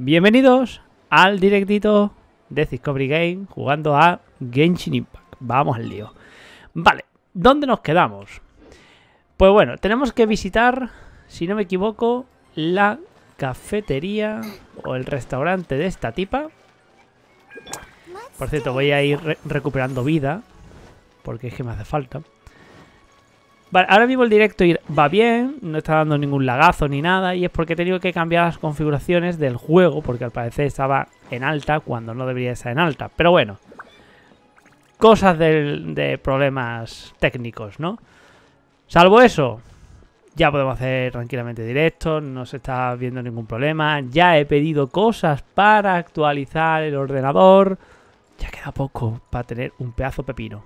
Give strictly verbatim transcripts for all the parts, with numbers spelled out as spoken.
Bienvenidos al directito de Discovery Game jugando a Genshin Impact. Vamos al lío. Vale, ¿dónde nos quedamos? Pues bueno, tenemos que visitar, si no me equivoco, la cafetería o el restaurante de esta tipa. Por cierto, voy a ir re recuperando vida, porque es que me hace falta. Vale, ahora mismo el directo va bien, no está dando ningún lagazo ni nada, y es porque he tenido que cambiar las configuraciones del juego, porque al parecer estaba en alta cuando no debería estar en alta. Pero bueno, cosas de, de problemas técnicos, ¿no? Salvo eso, ya podemos hacer tranquilamente directos, no se está viendo ningún problema. Ya he pedido cosas para actualizar el ordenador. Ya queda poco para tener un pedazo pepino.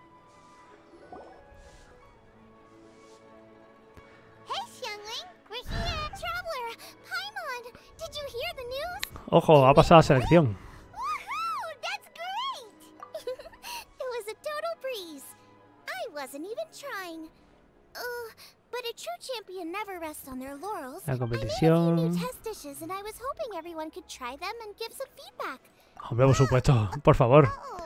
Ojo, ha pasado la selección. La competición. Hombre, por supuesto, por favor.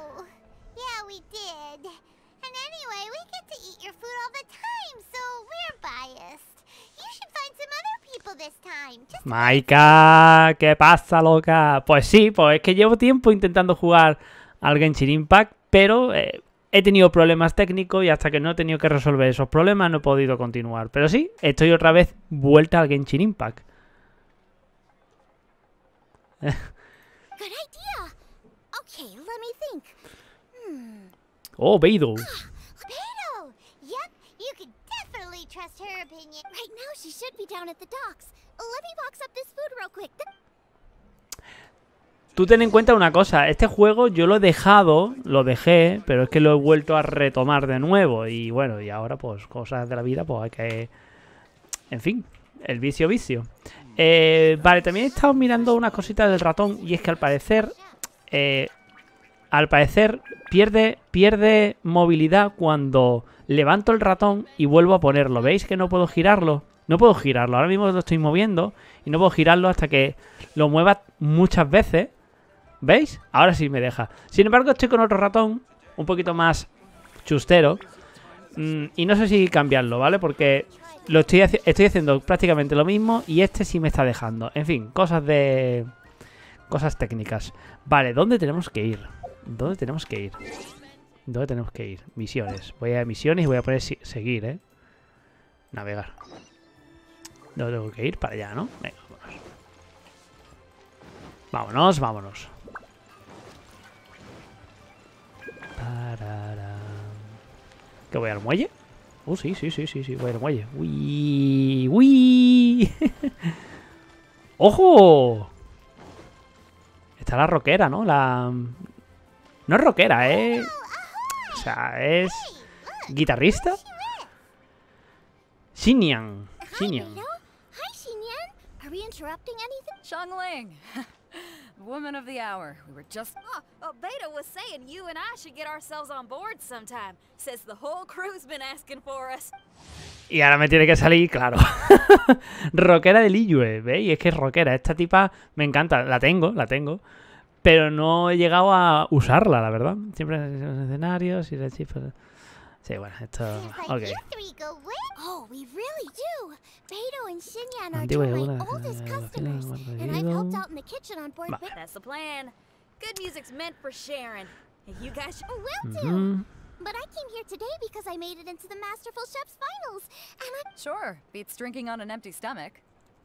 Maika, ¿qué pasa, loca? Pues sí, pues es que llevo tiempo intentando jugar al Genshin Impact, pero eh, he tenido problemas técnicos y hasta que no he tenido que resolver esos problemas no he podido continuar. Pero sí, estoy otra vez vuelta al Genshin Impact. Oh, Beidou. Tú ten en cuenta una cosa, este juego yo lo he dejado, lo dejé, pero es que lo he vuelto a retomar de nuevo. Y bueno, y ahora pues cosas de la vida, pues hay que... En fin, el vicio vicio. Eh, vale, también he estado mirando unas cositas del ratón y es que al parecer... Eh, al parecer pierde, pierde movilidad cuando levanto el ratón y vuelvo a ponerlo. ¿Veis que no puedo girarlo? No puedo girarlo, ahora mismo lo estoy moviendo y no puedo girarlo hasta que lo mueva muchas veces. ¿Veis? Ahora sí me deja. Sin embargo, estoy con otro ratón un poquito más chustero mmm, y no sé si cambiarlo, ¿vale? Porque lo estoy, haci estoy haciendo prácticamente lo mismo y este sí me está dejando. En fin, cosas de... Cosas técnicas. Vale, ¿dónde tenemos que ir? ¿Dónde tenemos que ir? ¿Dónde tenemos que ir? Misiones. Voy a misiones y voy a poner si seguir, ¿eh? Navegar. ¿Dónde tengo que ir? Para allá, ¿no? Venga, vámonos. Vámonos, vámonos. ¿Qué voy al muelle? Uh, sí, sí, sí, sí, sí, voy al muelle. ¡Uy! ¡Uy! ¡Ojo! Está la rockera, ¿no? La... No es rockera, ¿eh? O sea, es... guitarrista. Xinyan. Xinyan. Xiangling, woman of the hour. We were just. Oh, oh, Beta was saying you and I should get ourselves on board sometime. Says the whole crew's been asking for us. Y ahora me tiene que salir, claro. Rockera de Liyue, ¿veis? Es que es rockera. Esta tipa me encanta. La tengo, la tengo. Pero no he llegado a usarla, la verdad. Siempre en los escenarios y la chifa. Sí, bueno, esto... Ok. Antigua y una... But I came here today because I made it into the Masterful Chef's finals. And I... Sure, beats drinking on an empty stomach.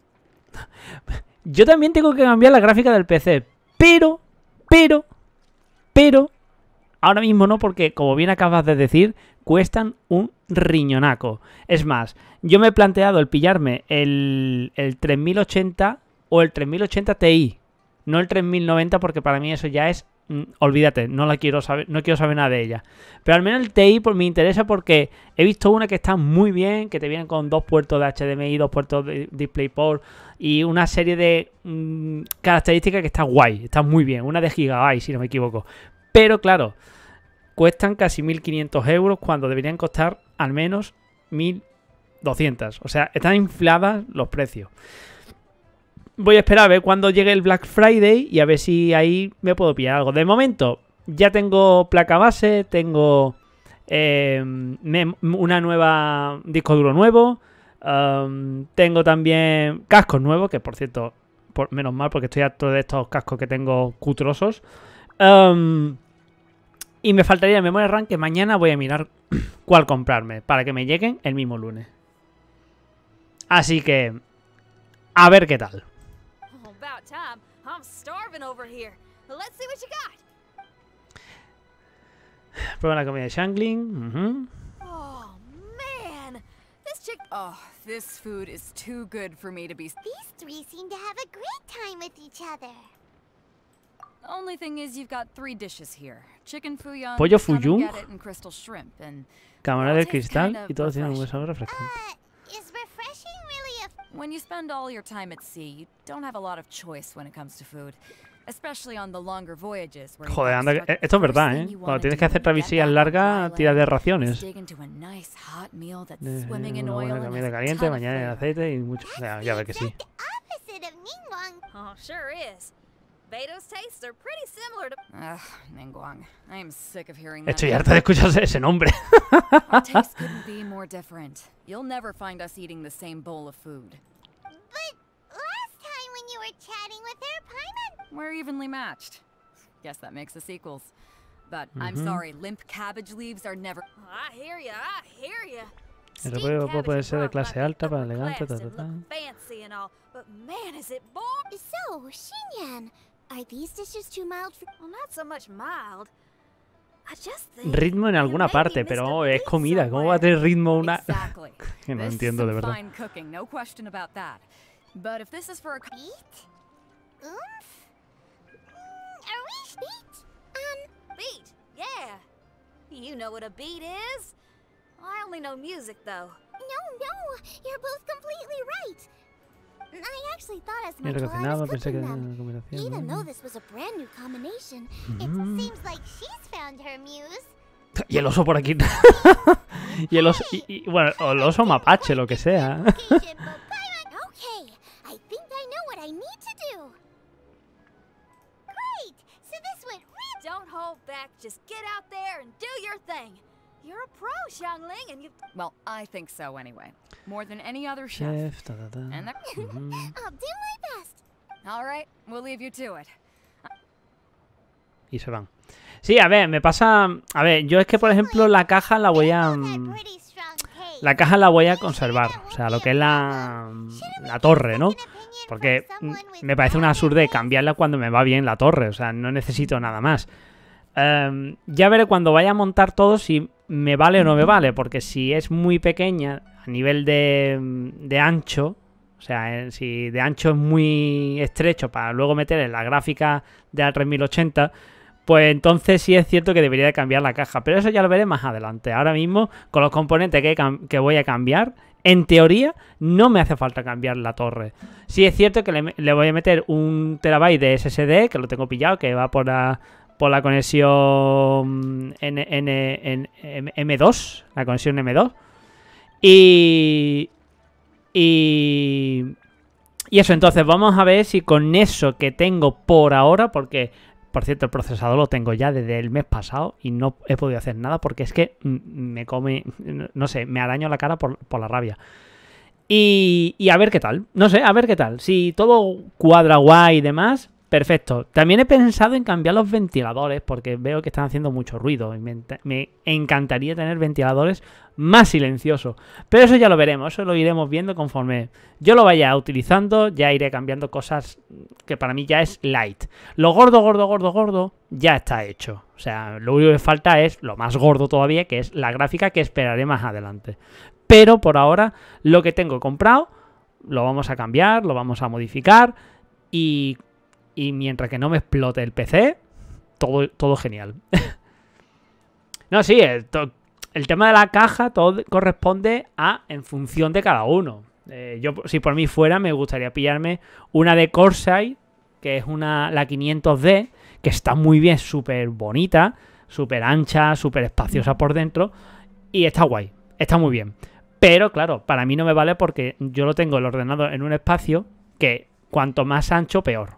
Yo también tengo que cambiar la gráfica del P C, pero, pero, pero, ahora mismo no, porque como bien acabas de decir, cuestan un riñonaco. Es más, yo me he planteado el pillarme el, el tres mil ochenta o el tres mil ochenta Ti, no el tres mil noventa, porque para mí eso ya es... Olvídate, no la quiero saber, no quiero saber nada de ella. Pero al menos el Ti pues, me interesa porque he visto una que está muy bien, que te vienen con dos puertos de H D M I, dos puertos de DisplayPort y una serie de mmm, características que está guay, está muy bien, una de Gigabyte si no me equivoco. Pero claro, cuestan casi mil quinientos euros cuando deberían costar al menos mil doscientos. O sea, están infladas los precios. voy a esperar a ver cuándo llegue el Black Friday y a ver si ahí me puedo pillar algo. De momento, ya tengo placa base, tengo eh, me, una nueva disco duro nuevo, um, tengo también cascos nuevos, que por cierto, por, menos mal porque estoy harto de estos cascos que tengo cutrosos. Um, y me faltaría memoria RAM, que mañana voy a mirar cuál comprarme para que me lleguen el mismo lunes. Así que, a ver qué tal. Oh, about time. I'm starving over here. Let's see what you got. Prueba la comida de Shangling. Uh-huh. Oh, man. This chick... Oh, this food is too good for me to be... These three seem to have a great time with each other. Only thing is you've got three dishes here. Chicken fuyung, Pollo salmon fuyung, gadet, and crystal shrimp, and... cámara well, del it tastes cristal kind of y todos tienen un buen refreshing. sabor refrescante. Uh, is refreshing really a... When you spend all your time at sea, you don't have a lot of choice when it comes to food. Especially on the longer voyages where you Joder, have to anda, que- start- esto es the verdad, first ¿eh? thing you Cuando wanna tienes que do hacer when you get travesías back on largas, dry tiras de land raciones. is dig into a nice hot meal that's Eh, swimming in Una oil buena and comida has a caliente, ton of bañada en flavor. aceite y mucho. O sea, ya ves que sí. Exact opposite of Ningguang. Oh, sure is. Beto's tastes are pretty similar to... Ugh, Ningguang. I am sick of hearing that. Estoy harta de escuchar ese nombre. Our tastes couldn't be more different. You'll never find us eating the same bowl of food. But last time when you were chatting with her, Paimon... We're evenly matched. Guess that makes us equals. But I'm Mhm. sorry, limp cabbage leaves are never... Oh, I hear ya, I hear ya. El Steamed repollo puede cabbage ser de and broth clase might be alta para upper elegante, class ta, and ta, look ta. fancy and all, but man, is it boring. So, Xinyan, are these dishes too mild for... Well, not so much mild. I just think Ritmo en you alguna maybe parte, missed pero a es beat comida. ¿Cómo va a somewhere. tener ritmo una...? Exactly. Que no This is entiendo, de some verdad. fine cooking, no question about that. But if this is for a... co- Beat? Oomph? Mm, are we... Beat? Um, Beat, yeah. You know what a beat is? I only know music though. no, no, you're both completely right. I actually thought as Mira much que while I cocinaba, was pensé que cooking era them. una combinación. Even ¿no? though this was a brand new combination, Mm. it seems like she's found her muse. Y el oso por aquí. Y el oso... Y, y- bueno, o el oso mapache, lo que sea. Occasion, but Paimon- okay, I think I know what I need to do. Great, so this went real... Don't hold back, just get out there and do your thing. You're a pro, Xiangling, and you... Well, I think so anyway. More than any other chef. Chef, ta, ta, ta. And that... Ujú. I'll do my best. All right, we'll leave you to it. Y se van. Sí, a ver, me pasa... A ver, yo es que, por ejemplo, la caja la voy a... mm, Pretty strong case. La caja la voy a conservar. O sea, lo que es la... La torre, ¿no? Porque mm, me parece una absurdez cambiarla cuando me va bien la torre. O sea, no necesito nada más. Em, ya veré cuando vaya a montar todo si me vale o no me vale. Porque si es muy pequeña a nivel de, de ancho... O sea, eh, si de ancho es muy estrecho para luego meter en la gráfica de la tres mil ochenta... Pues entonces sí es cierto que debería de cambiar la caja. Pero eso ya lo veré más adelante. Ahora mismo, con los componentes que, cam- que voy a cambiar, en teoría, no me hace falta cambiar la torre. Sí es cierto que le, le voy a meter un terabyte de S S D, que lo tengo pillado, que va por la, por la conexión N, N, N- M- M2. La conexión M dos. Y... Y... Y eso, entonces vamos a ver si con eso que tengo por ahora, porque... Por cierto, el procesador lo tengo ya desde el mes pasado y no he podido hacer nada porque es que mm, me come, no sé, me araño la cara por, por la rabia. Y, y a ver qué tal, no sé, a ver qué tal. Si todo cuadra guay y demás, perfecto. También he pensado en cambiar los ventiladores porque veo que están haciendo mucho ruido y me, ent- me encantaría tener ventiladores más silenciosos. Pero eso ya lo veremos, eso lo iremos viendo conforme yo lo vaya utilizando. Ya iré cambiando cosas que para mí ya es light. Lo gordo, gordo, gordo, gordo ya está hecho. O sea, lo único que falta es lo más gordo todavía, que es la gráfica, que esperaré más adelante. Pero por ahora lo que tengo comprado lo vamos a cambiar, lo vamos a modificar y, y mientras que no me explote el P C, todo, todo genial. No, sí, el, to- el tema de la caja todo corresponde a en función de cada uno. Eh, yo, si por mí fuera, me gustaría pillarme una de Corsair, que es una la quinientos D, que está muy bien, súper bonita, súper ancha, súper espaciosa por dentro, y está guay, está muy bien. Pero claro, para mí no me vale porque yo lo tengo el ordenador en un espacio que cuanto más ancho, peor.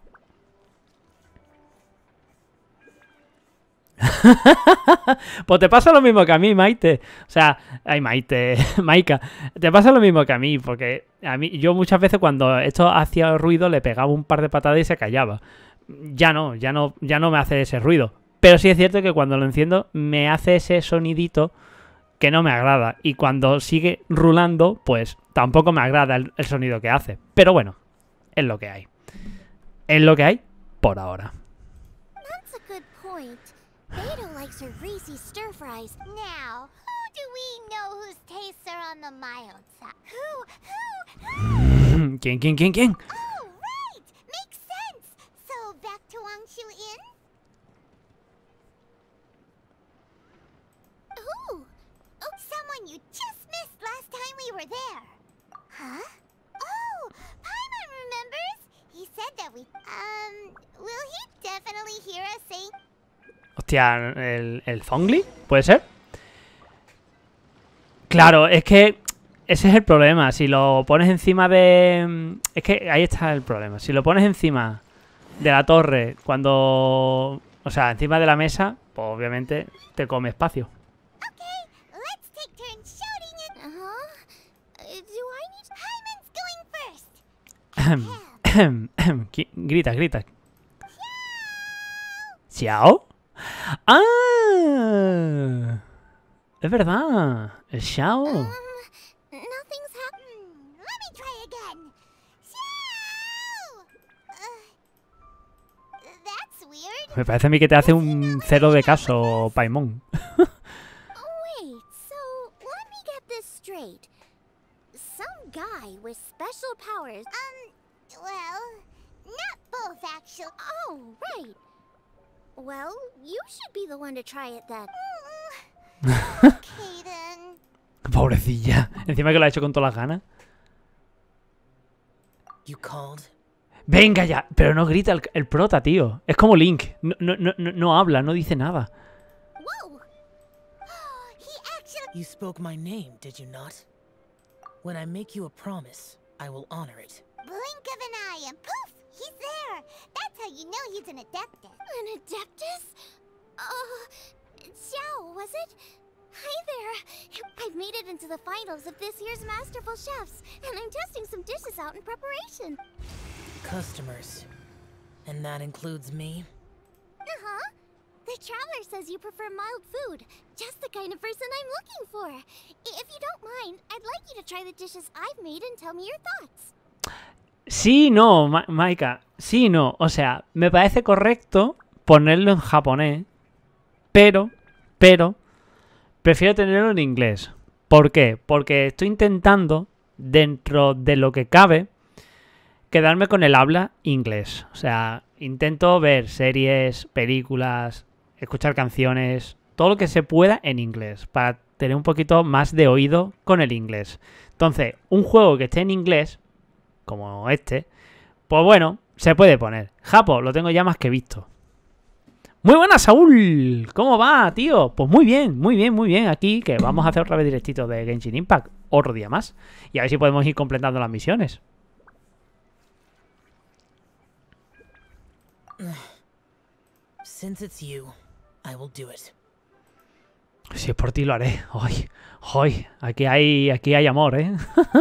Pues te pasa lo mismo que a mí, Maite. O sea, ay, Maite, Maika. Te pasa lo mismo que a mí, porque a mí, yo muchas veces cuando esto hacía ruido le pegaba un par de patadas y se callaba. Ya no, ya no, ya no me hace ese ruido. Pero sí es cierto que cuando lo enciendo me hace ese sonidito que no me agrada. Y cuando sigue rulando, pues tampoco me agrada el, el sonido que hace. Pero bueno, es lo que hay. Es lo que hay por ahora. That's a good point. Beta likes her greasy stir fries. Now, who do we know whose tastes are on the mild side? Who? Who? ¿Quién, quién, quién, quién? Oh, right! Makes sense! So, back to Wangshu Inn? Who? Oh, someone you just missed last time we were there. Huh? Oh, Paimon remembers! He said that we... Um, will he definitely hear us saying... Hostia, ¿el, el Zhongli? ¿Puede ser? Claro, es que ese es el problema. Si lo pones encima de... Es que ahí está el problema. Si lo pones encima de la torre cuando... O sea, encima de la mesa, pues obviamente te come espacio. Okay, let's take turns shouting it. Uh-huh. Uh, do I need... Paimon's going first. Qui- grita, grita. ¿Xiao? ¡Ah! Es verdad. El Xiao. Um, nothing's happened. Let me try again. Xiao! Uh, that's weird. Me parece a mí que te hace un cero de caso, Paimon. Wait, so let me get this straight. Some guy with special powers. Um, well, not both actually. Oh, right. Well, you should be the one to try it then. Okay then. Pobrecilla. Encima que lo ha hecho con todas las ganas. You called? Venga ya. Pero no grita el, el prota, tío. Es como Link. No, no, no, no- no habla, no dice nada. Whoa! He actually. You spoke my name, did you not? When I make you a promise, I will honor it. Blink of an eye and poof! He's there! That's how you know he's an Adeptus. An Adeptus? Oh, Xiao, was it? Hi there. I've made it into the finals of this year's Masterful Chefs, and I'm testing some dishes out in preparation. Customers. And that includes me? Uh-huh. The Traveler says you prefer mild food. Just the kind of person I'm looking for. I- If you don't mind, I'd like you to try the dishes I've made and tell me your thoughts. Sí, no, Ma- Maika. Sí, no. O sea, me parece correcto ponerlo en japonés. Pero, pero, prefiero tenerlo en inglés. ¿Por qué? Porque estoy intentando, dentro de lo que cabe, quedarme con el habla inglés. O sea, intento ver series, películas, escuchar canciones, todo lo que se pueda en inglés, para tener un poquito más de oído con el inglés. Entonces, un juego que esté en inglés, como este, pues bueno, se puede poner. Japo, lo tengo ya más que visto. Muy buenas, Saúl. ¿Cómo va, tío? Pues muy bien, muy bien, muy bien. Aquí, que vamos a hacer otra vez directito de Genshin Impact. Otro día más. Y a ver si podemos ir completando las misiones. Since it's you, I will do it. Si es por ti, lo haré. Hoy, hoy. Aquí hay, aquí hay amor, ¿eh?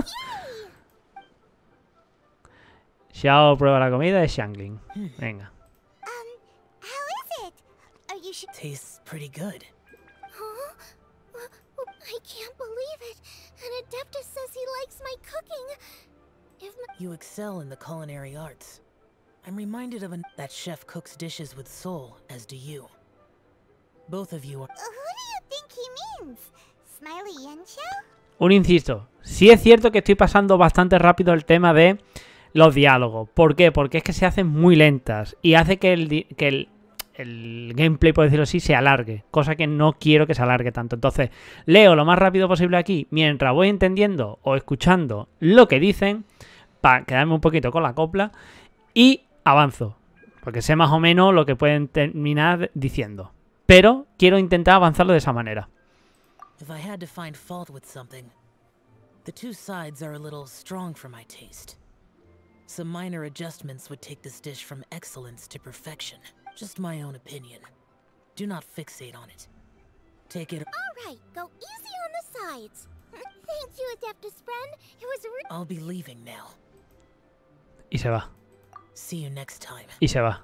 Xiao prueba la comida de Xiangling. Venga. Um, how is it? Are you sure? Tastes pretty good. Huh? I can't believe it. An Adeptus says he likes my cooking. If my... You excel in the culinary arts. I'm reminded of an that chef cooks dishes with soul, as do you. Both of you are... Who do you think he means? Smiley Yanxiao? Un inciso. Sí es cierto que estoy pasando bastante rápido el tema de los diálogos. ¿Por qué? Porque es que se hacen muy lentas y hace que el, di- que el, el gameplay, por decirlo así, se alargue. Cosa que no quiero que se alargue tanto. Entonces, leo lo más rápido posible aquí mientras voy entendiendo o escuchando lo que dicen para quedarme un poquito con la copla y avanzo. Porque sé más o menos lo que pueden terminar diciendo. Pero quiero intentar avanzarlo de esa manera. If I had to find fault with something, the two sides are a little strong for my taste. Some minor adjustments would take this dish from excellence to perfection. Just my own opinion. Do not fixate on it. Take it. All right, go easy on the sides. Thank you, Adeptus friend. It was a. I'll be leaving now. Y se va. See you next time. Y se va.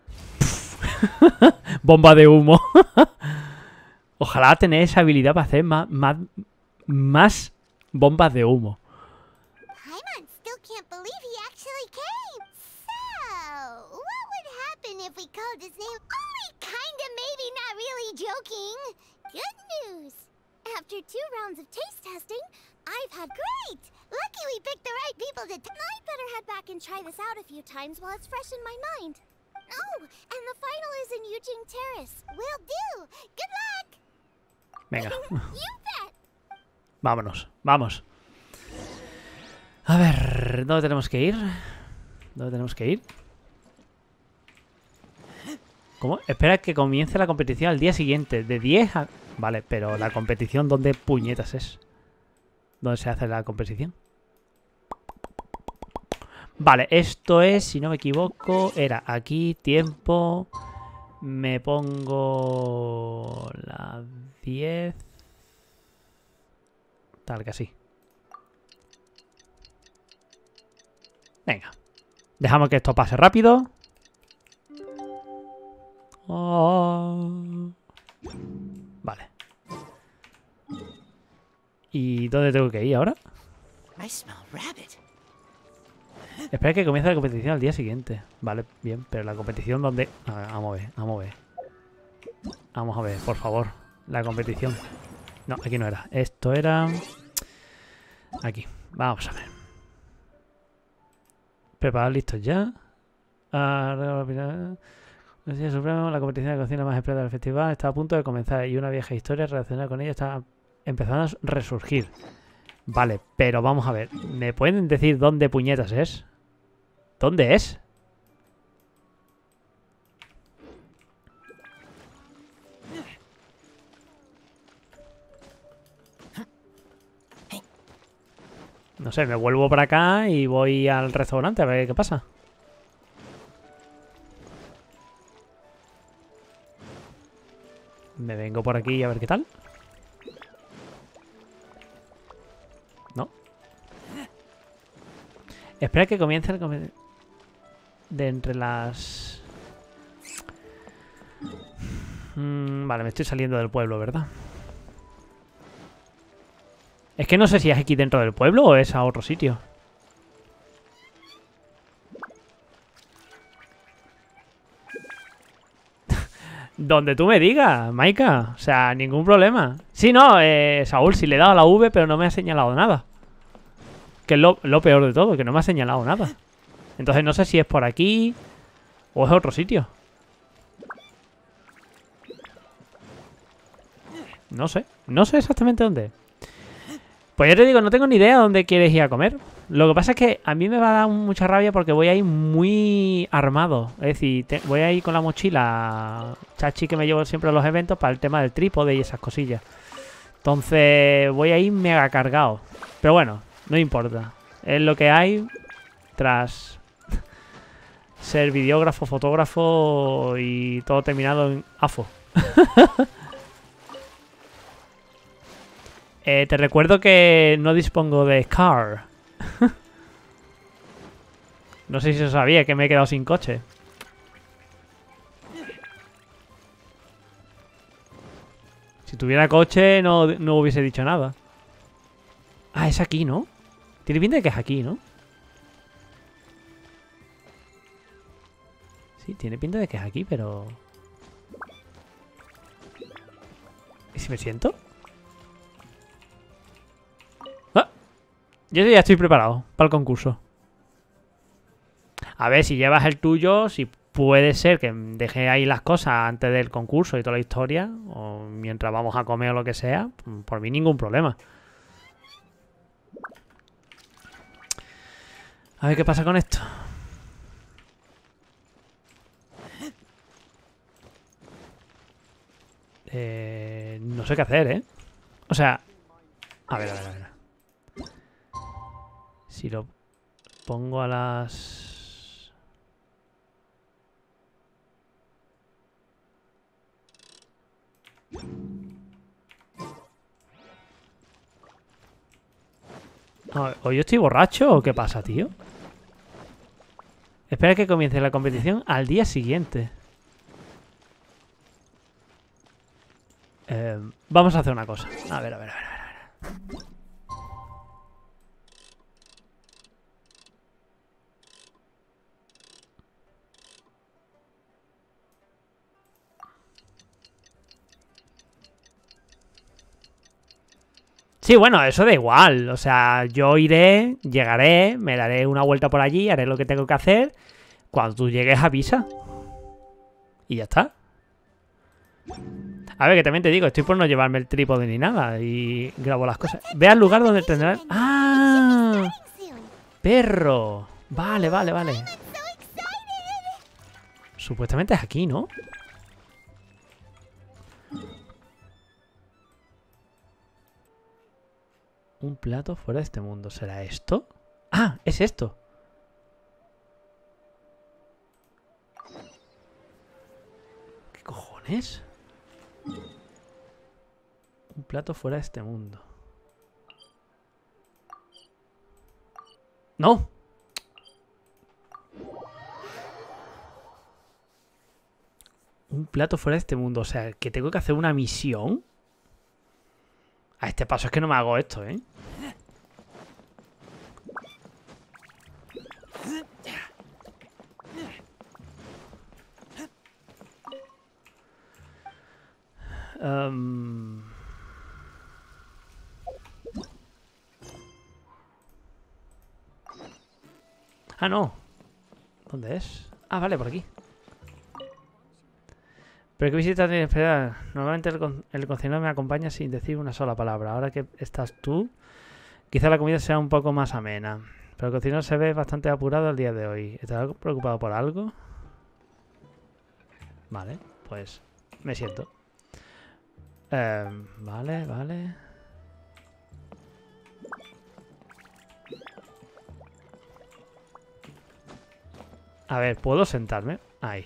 Bomba de humo. Ojalá tener esa habilidad para hacer más, más, más bombas de humo. Paimon still can't believe he actually came. So, what would happen if we called his name? Only kinda, maybe not really joking. Good news. After two rounds of taste testing, I've had great. Lucky we picked the right people to. I'd better head back and try this out a few times while it's fresh in my mind. Oh, and the final is in Yujing Terrace. Will do. Good luck. Venga. You bet. Vámonos, vamos. A ver, ¿dónde tenemos que ir? ¿Dónde tenemos que ir? ¿Cómo? Espera que comience la competición al día siguiente. De diez a... Vale, pero la competición, ¿dónde puñetas es? ¿Dónde se hace la competición? Vale, esto es, si no me equivoco, era aquí, tiempo. Me pongo las diez. Tal que así. Venga. Dejamos que esto pase rápido. Oh. Vale. ¿Y dónde tengo que ir ahora? I smell rabbit. Espera que comience la competición al día siguiente. Vale, bien, pero la competición ¿dónde? A ver, vamos a ver, vamos a ver. Vamos a ver, por favor. La competición. No, aquí no era. Esto era... Aquí. Vamos a ver. Preparar listos ya. Ah, Supremo, la competición de cocina más esperada del festival está a punto de comenzar y una vieja historia relacionada con ella está empezando a resurgir. Vale, pero vamos a ver. ¿Me pueden decir dónde puñetas es? ¿Dónde es? No sé, me vuelvo para acá y voy al restaurante a ver qué pasa. Me vengo por aquí a ver qué tal. No. Espera que comience el com de entre las... Mm, vale, me estoy saliendo del pueblo, ¿verdad? Es que no sé si es aquí dentro del pueblo o es a otro sitio. Donde tú me digas, Maika. O sea, ningún problema. Sí, no, eh, Saúl, si le he dado la V, pero no me ha señalado nada. Que es lo, lo peor de todo, que no me ha señalado nada. Entonces no sé si es por aquí o es otro sitio. No sé, no sé exactamente dónde. Pues ya te digo, no tengo ni idea dónde quieres ir a comer. Lo que pasa es que a mí me va a dar mucha rabia porque voy a ir muy armado. Es decir, te, voy a ir con la mochila chachi que me llevo siempre a los eventos para el tema del trípode y esas cosillas. Entonces voy a ir mega cargado. Pero bueno, no importa. Es lo que hay tras ser videógrafo, fotógrafo y todo terminado en A F O. eh, te recuerdo que no dispongo de car. No sé si se sabía que me he quedado sin coche. Si tuviera coche no, no hubiese dicho nada. Ah, es aquí, ¿no? Tiene pinta de que es aquí, ¿no? Sí, tiene pinta de que es aquí, pero... ¿Y si me siento? Ah, yo ya estoy preparado para el concurso. A ver, si llevas el tuyo, si puede ser que deje ahí las cosas antes del concurso y toda la historia, o mientras vamos a comer o lo que sea, por mí ningún problema. A ver qué pasa con esto. Eh, no sé qué hacer, ¿eh? O sea... A ver, a ver, a ver. Si lo pongo a las... ¿O yo estoy borracho o qué pasa, tío? Espera que comience la competición al día siguiente. Eh, vamos a hacer una cosa. A ver, a ver, a ver, a ver. Sí, bueno, eso da igual. O sea, yo iré, llegaré, me daré una vuelta por allí, haré lo que tengo que hacer. Cuando tú llegues, avisa. Y ya está. A ver, que también te digo, estoy por no llevarme el trípode ni nada. Y grabo las cosas. Ve al lugar donde tendrán... ¡Ah! ¡Perro! Vale, vale, vale. Supuestamente es aquí, ¿no? Un plato fuera de este mundo. ¿Será esto? ¡Ah! Es esto. ¿Qué cojones? Un plato fuera de este mundo. ¡No! Un plato fuera de este mundo. O sea, que tengo que hacer una misión. A este paso es que no me hago esto, ¿eh? Um... Ah, no. ¿Dónde es? Ah, vale, por aquí. Pero qué visita tan inesperada. Normalmente el, co el cocinero me acompaña sin decir una sola palabra. Ahora que estás tú, quizá la comida sea un poco más amena. Pero el cocinero se ve bastante apurado el día de hoy. ¿Estás preocupado por algo? Vale, pues me siento. Eh, vale, vale. A ver, ¿puedo sentarme? Ahí.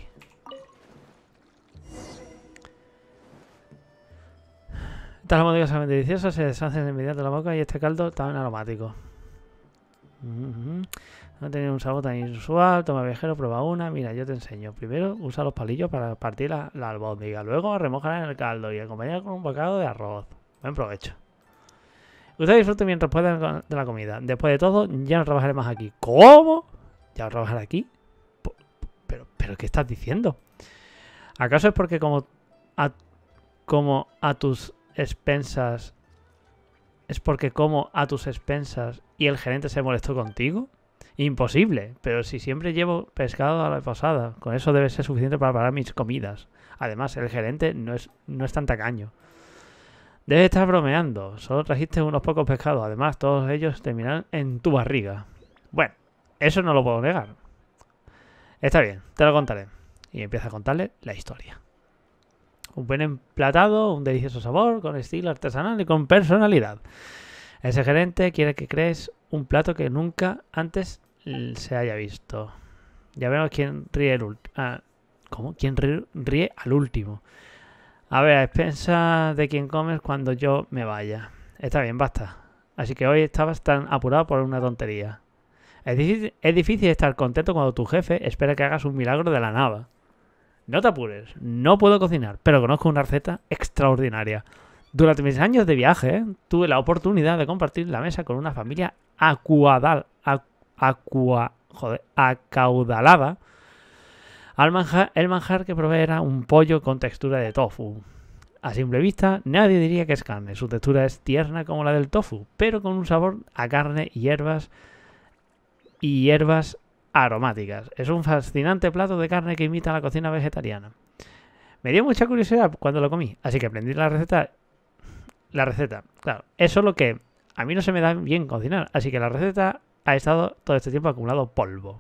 Estas albóndigas son deliciosas, se deshacen de inmediato en la boca y este caldo tan aromático. Mm-hmm. No tiene un sabor tan inusual. Toma, viajero, prueba una. Mira, yo te enseño. Primero usa los palillos para partir la, la albóndiga. Luego remójala en el caldo y acompañala con un bocado de arroz. Buen provecho. Usted disfrute mientras pueda de la comida. Después de todo, ya no trabajaré más aquí. ¿Cómo? ¿Ya no trabajar aquí? ¿Pero, pero qué estás diciendo? ¿Acaso es porque como a, como a tus expensas... ¿Es porque como a tus expensas y el gerente se molestó contigo? Imposible, pero si siempre llevo pescado a la posada, con eso debe ser suficiente para pagar mis comidas. Además, el gerente no es, no es tan tacaño. Debes estar bromeando, solo trajiste unos pocos pescados, además todos ellos terminarán en tu barriga. Bueno, eso no lo puedo negar. Está bien, te lo contaré. Y empieza a contarle la historia. Un buen emplatado, un delicioso sabor, con estilo artesanal y con personalidad. Ese gerente quiere que crees un plato que nunca antes se haya visto. Ya vemos quién ríe el último. Ah, ¿cómo? ¿Quién ríe, ríe al último? A ver, a expensas de quién comes cuando yo me vaya. Está bien, basta. Así que hoy estabas tan apurado por una tontería. Es difícil, es difícil estar contento cuando tu jefe espera que hagas un milagro de la nada. No te apures, no puedo cocinar, pero conozco una receta extraordinaria. Durante mis años de viaje, ¿eh? tuve la oportunidad de compartir la mesa con una familia acuadal, acua, joder, acaudalada. Al manjar, el manjar que probé era un pollo con textura de tofu. A simple vista, nadie diría que es carne. Su textura es tierna como la del tofu, pero con un sabor a carne y hierbas y hierbas aromáticas. Es un fascinante plato de carne que imita la cocina vegetariana. Me dio mucha curiosidad cuando lo comí, así que aprendí la receta. La receta, claro, es solo que a mí no se me da bien cocinar, así que la receta ha estado todo este tiempo acumulado polvo.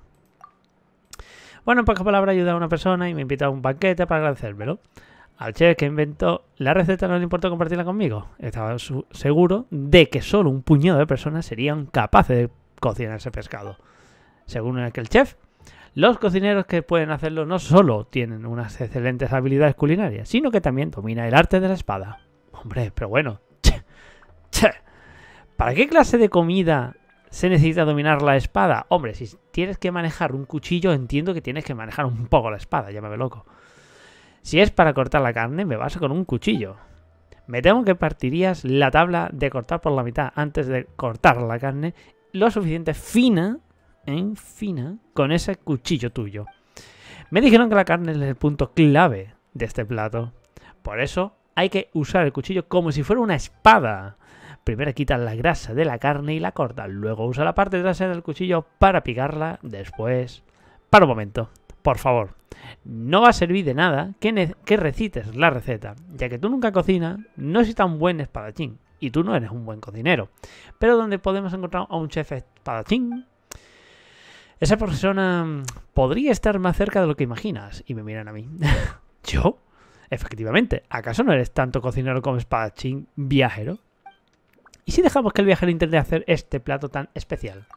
Bueno, en pocas palabras, ayudé a una persona y me invitó a un banquete para agradecérmelo. Al chef que inventó la receta no le importó compartirla conmigo. Estaba seguro de que solo un puñado de personas serían capaces de cocinar ese pescado. Según aquel chef, Los cocineros que pueden hacerlo no solo tienen unas excelentes habilidades culinarias, sino que también dominan el arte de la espada. Hombre, pero bueno. Che, che. ¿Para qué clase de comida se necesita dominar la espada? Hombre, si tienes que manejar un cuchillo, entiendo que tienes que manejar un poco la espada, ya me ve loco. Si es para cortar la carne, me baso con un cuchillo. Me temo que partirías la tabla de cortar por la mitad antes de cortar la carne lo suficiente fina, en fina, con ese cuchillo tuyo. Me dijeron que la carne es el punto clave de este plato. Por eso hay que usar el cuchillo como si fuera una espada. Primero quitas la grasa de la carne y la cortas. Luego usa la parte trasera del cuchillo para picarla. Después... Para un momento, por favor. No va a servir de nada que, que recites la receta, ya que tú nunca cocinas, no necesitas un buen espadachín. Y tú no eres un buen cocinero. Pero donde podemos encontrar a un chef espadachín, esa persona podría estar más cerca de lo que imaginas. Y me miran a mí. ¿Yo? Efectivamente. ¿Acaso no eres tanto cocinero como espadachín viajero? ¿Y si dejamos que el viajero intente hacer este plato tan especial?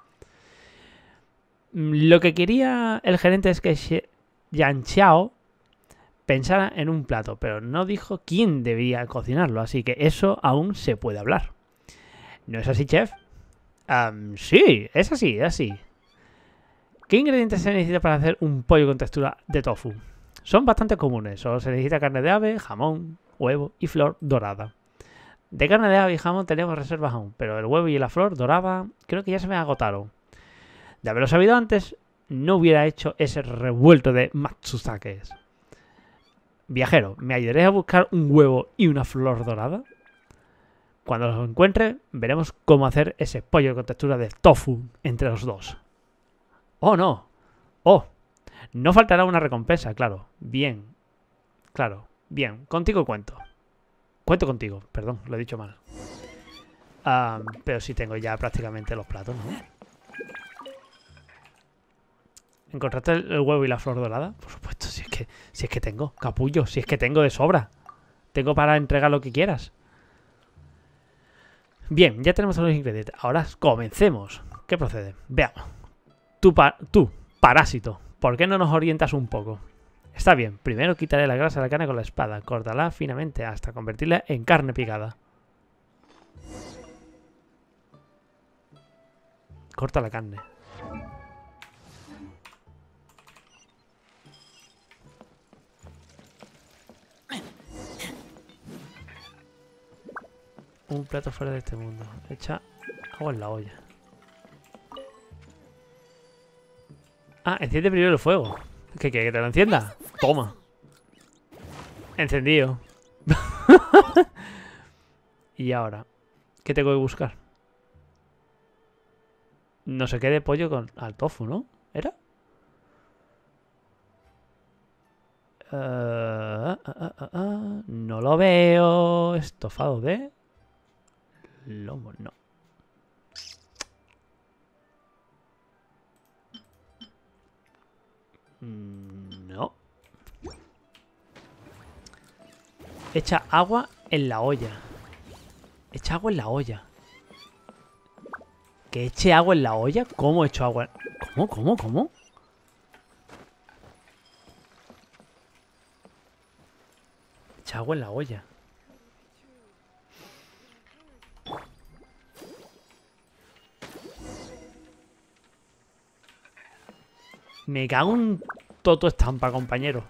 Lo que quería el gerente es que Yan Xiao pensara en un plato, pero no dijo quién debería cocinarlo, así que eso aún se puede hablar. ¿No es así, chef? Um, sí, es así, es así. ¿Qué ingredientes se necesita para hacer un pollo con textura de tofu? Son bastante comunes, solo se necesita carne de ave, jamón, huevo y flor dorada. De carne de ave y jamón tenemos reservas aún, pero el huevo y la flor dorada creo que ya se me agotaron. De haberlo sabido antes, no hubiera hecho ese revuelto de matsuzakes. Viajero, ¿me ayudaréis a buscar un huevo y una flor dorada? Cuando los encuentre, veremos cómo hacer ese pollo con textura de tofu entre los dos. ¡Oh, no! ¡Oh! No faltará una recompensa, claro. Bien. Claro. Bien. Contigo cuento. Cuento contigo. Perdón, lo he dicho mal. Um, pero sí tengo ya prácticamente los platos, ¿no? ¿Encontraste el, el huevo y la flor dorada? Por supuesto, si es que, si es que tengo. Capullo, si es que tengo de sobra. Tengo para entregar lo que quieras. Bien, ya tenemos todos los ingredientes. Ahora comencemos. ¿Qué procede? Veamos. Tú, pa tú, parásito, ¿por qué no nos orientas un poco? Está bien, primero quitaré la grasa de la carne con la espada. Córtala finamente hasta convertirla en carne picada. Corta la carne. Un plato fuera de este mundo. Echa agua en la olla. Ah, enciende primero el fuego. ¿Qué quieres? ¿Que te lo encienda? Toma. Encendido. Y ahora, ¿qué tengo que buscar? No sé qué de pollo con al tofu, ¿no? ¿Era? Uh, uh, uh, uh, uh. No lo veo. Estofado de lomo, no. No. Echa agua en la olla. Echa agua en la olla. ¿Que eche agua en la olla? ¿Cómo echo agua? ¿Cómo? ¿Cómo? ¿Cómo? Echa agua en la olla. Me cago en toto estampa, compañero.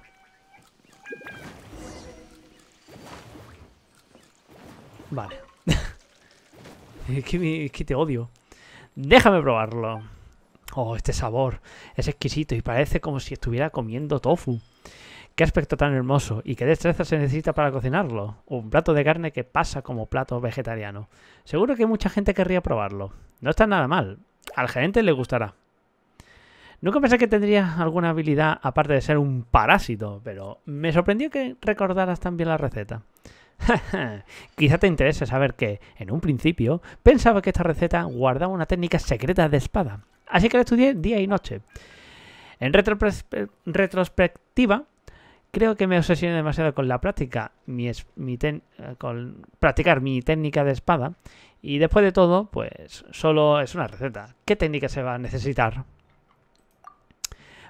Vale. es, que me, es que te odio. Déjame probarlo. Oh, este sabor. Es exquisito y parece como si estuviera comiendo tofu. Qué aspecto tan hermoso. ¿Y qué destreza se necesita para cocinarlo? Un plato de carne que pasa como plato vegetariano. Seguro que mucha gente querría probarlo. No está nada mal. Al gerente le gustará. Nunca pensé que tendrías alguna habilidad aparte de ser un parásito, pero me sorprendió que recordaras tan bien la receta. Quizá te interese saber que, en un principio, pensaba que esta receta guardaba una técnica secreta de espada, así que la estudié día y noche. En retrospectiva, creo que me obsesioné demasiado con la práctica, mi es, mi ten, con practicar mi técnica de espada, y después de todo, pues solo es una receta. ¿Qué técnica se va a necesitar?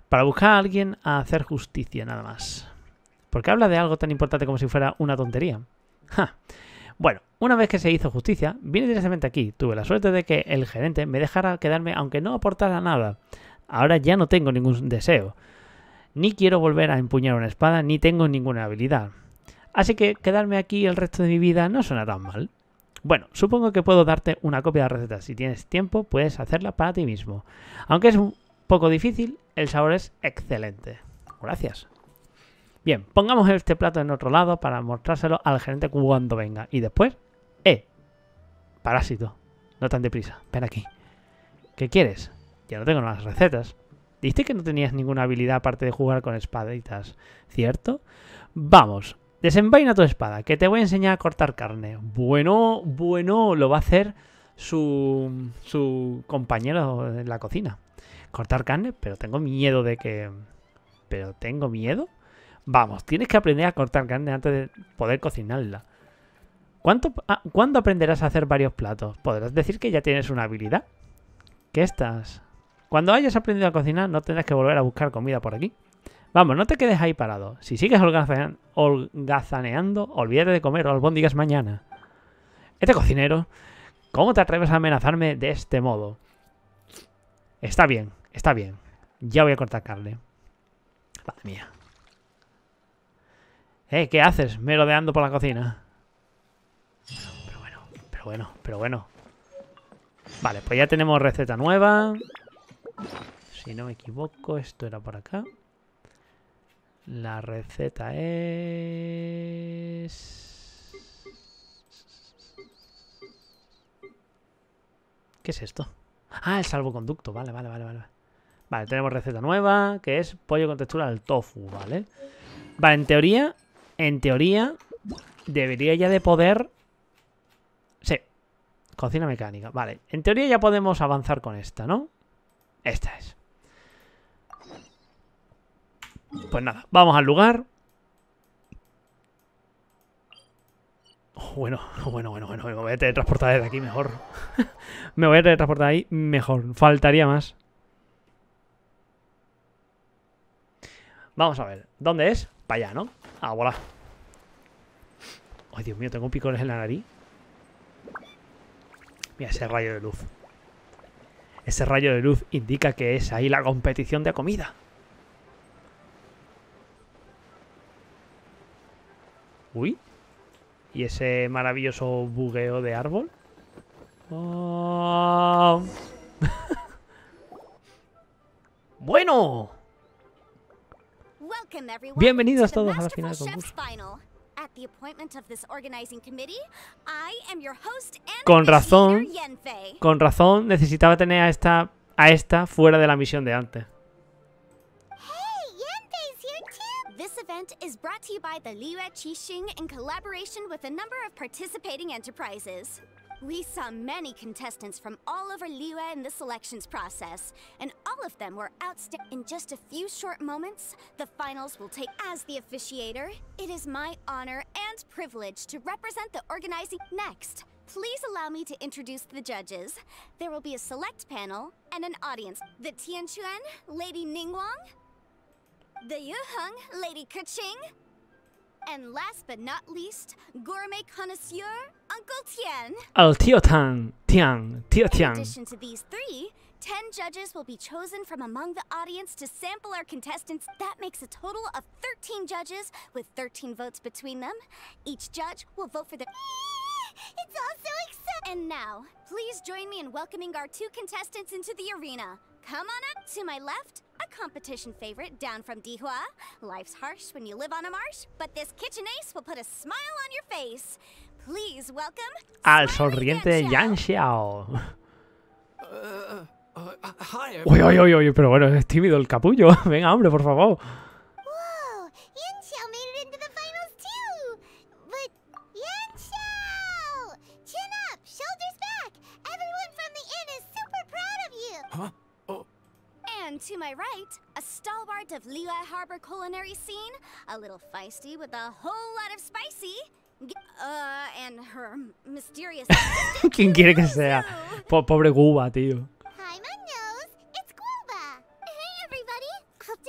Para buscar a alguien a hacer justicia, nada más. ¿Por qué habla de algo tan importante como si fuera una tontería? Ja. Bueno, una vez que se hizo justicia, vine directamente aquí. Tuve la suerte de que el gerente me dejara quedarme aunque no aportara nada. Ahora ya no tengo ningún deseo. Ni quiero volver a empuñar una espada, ni tengo ninguna habilidad. Así que quedarme aquí el resto de mi vida no suena tan mal. Bueno, supongo que puedo darte una copia de la receta. Si tienes tiempo, puedes hacerla para ti mismo. Aunque es un poco difícil, el sabor es excelente. Gracias. Bien, pongamos este plato en otro lado para mostrárselo al gerente cuando venga. Y después, ¡eh! Parásito, no tan deprisa, ven aquí. ¿Qué quieres? Ya no tengo más recetas. Dijiste que no tenías ninguna habilidad aparte de jugar con espaditas, ¿cierto? Vamos, desenvaina tu espada, que te voy a enseñar a cortar carne. Bueno, bueno, lo va a hacer su, su compañero en la cocina. Cortar carne, pero tengo miedo de que... ¿Pero tengo miedo? Vamos, tienes que aprender a cortar carne antes de poder cocinarla. ¿Cuánto, ah, ¿Cuándo aprenderás a hacer varios platos? ¿Podrás decir que ya tienes una habilidad? ¿Qué estás? Cuando hayas aprendido a cocinar, no tendrás que volver a buscar comida por aquí. Vamos, no te quedes ahí parado. Si sigues holgazaneando, holgazaneando olvídate de comer albóndigas mañana. Este cocinero, ¿cómo te atreves a amenazarme de este modo? Está bien, está bien. Ya voy a cortar carne. Madre mía. Eh, ¿qué haces? Merodeando por la cocina. Pero bueno, pero bueno, pero bueno. Vale, pues ya tenemos receta nueva. Si no me equivoco, esto era por acá. La receta es... ¿Qué es esto? Ah, el salvoconducto. Vale, vale, vale, vale. Vale, tenemos receta nueva, que es pollo con textura al tofu, ¿vale? Vale, en teoría... En teoría, debería ya de poder... Sí, cocina mecánica. Vale, en teoría ya podemos avanzar con esta, ¿no? Esta es. Pues nada, vamos al lugar. Oh, bueno, bueno, bueno, bueno. Me voy a teletransportar desde aquí mejor. Me voy a teletransportar ahí mejor. Faltaría más. Vamos a ver. ¿Dónde es? Para allá, ¿no? Ah, voilà. Ay, Dios mío, tengo picones en la nariz. Mira ese rayo de luz. Ese rayo de luz indica que es ahí la competición de comida. Uy. ¿Y ese maravilloso bugueo de árbol? Oh. Bueno. Bienvenidos todos a la final del concurso. Con razón, con razón necesitaba tener a esta, a esta fuera de la misión de antes. This event is brought to you by the Liyue Qixing in collaboration with a number of participating enterprises. We saw many contestants from all over Liyue in the selections process, and all of them were outstanding. In just a few short moments, the finals will take. As the officiator, it is my honor and privilege to represent the organizing. Next, please allow me to introduce the judges. There will be a select panel and an audience. The Tianquan, Lady Ningguang. The Yuheng, Lady Keqing. And last but not least, gourmet connoisseur, Uncle Tian. El tío Tan, Tian, tío Tian. In addition to these three, ten judges will be chosen from among the audience to sample our contestants. That makes a total of thirteen judges, with thirteen votes between them. Each judge will vote for the... It's all so exciting! And now, please join me in welcoming our two contestants into the arena. Come on up to my left, a competition favorite down from Dihua. Life's harsh when you live on a marsh, but this kitchen ace will put a smile on your face. Please welcome al sonriente Yan Xiao. Uh, uh, uh, hi, uy, uy, uy, uy, pero bueno, es tímido el capullo. Venga, hombre, por favor. Whoa, Yan Xiao made it into the finals too. But Yan Xiao, chin up, shoulders back. Everyone from the inn is super proud of you. Huh? Oh. And to my right, a stalwart of Liyue Harbor culinary scene, a little feisty with a whole lot of spicy. Uh, and her mysterious assistant. ¿Quién quiere que sea? Po pobre Guba, tío. Hi, my nose. It's Guba. Hey, everybody. I'll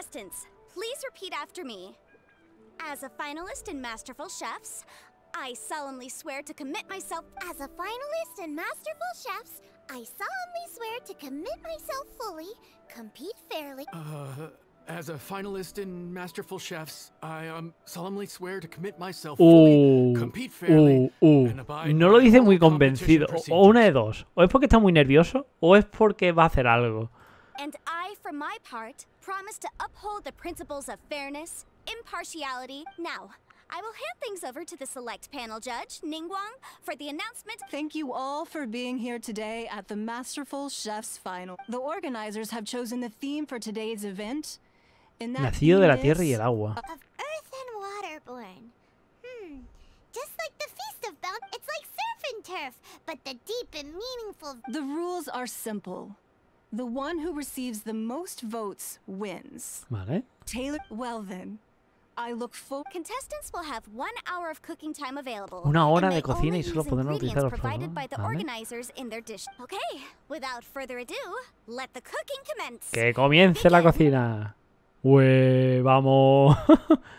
contestants, please repeat after me. As a finalist in Masterful Chefs, I solemnly swear to commit myself. As a finalist in Masterful Chefs, I solemnly swear to commit myself fully, compete fairly. Uh, as a finalist in Masterful Chefs, I um, solemnly swear to commit myself Uh, fully, compete fairly, uh, uh. and abide No by lo dice all muy competition convencido. O o una de procedures. dos. O es porque está muy nervioso, o es porque va a hacer algo. And I, for my part, promise to uphold the principles of fairness, impartiality. Now, I will hand things over to the select panel judge, Ningguang, for the announcement. Thank you all for being here today at the Masterful Chefs Final. The organizers have chosen the theme for today's event. And that Nacido de la theme tierra y is- el agua. Of earth and waterborn. Hmm. Just like the Feast of Bounty. It's like surf and turf, but the deep and meaningful. The rules are simple. The one who receives the most votes wins. Vale. Taylor, well then, I look forward. Contestants will have one hour of cooking time available. Una hora and de may cocina only y solo use podrán utilizar ingredients los provided by productos. the Vale. organizers in their dish. Okay, without further ado, let the cooking commence. Que comience la cocina. Ue, vamos. Time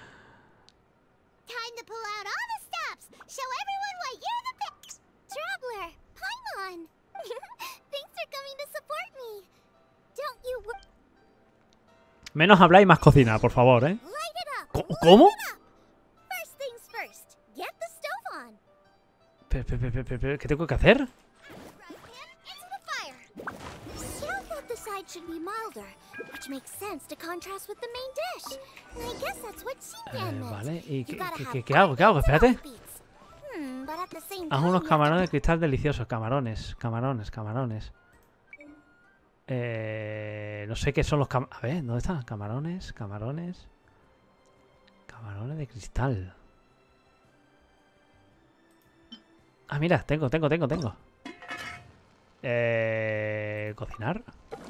to pull out all the stops. Show everyone why you're the best. Traveler, Paimon. Thanks for coming to support me. Don't you wo- Menos hablar y más cocinar, por favor, ¿eh? light it up. Co- light ¿Cómo? it up. First things first. Get the stove on. Pe- pe- pe- pe- pe- pe- ¿Qué tengo que hacer? Fry pan into the fire. Xiao thought the side should be milder, which makes sense to contrast with the main dish. And I guess that's what Eh, Xinyan meant. vale, ¿y You qué, gotta qué- have qué- qué hago? ¿Qué hago? both sides Espérate. beats. Hmm, but at the same Haz time, unos you have to camarones de cristal deliciosos. Camarones, camarones, camarones. Eh, no sé qué son los camarones. A ver, ¿dónde están? Camarones, camarones. Camarones de cristal. Ah, mira, tengo, tengo, tengo, tengo. Eh, cocinar.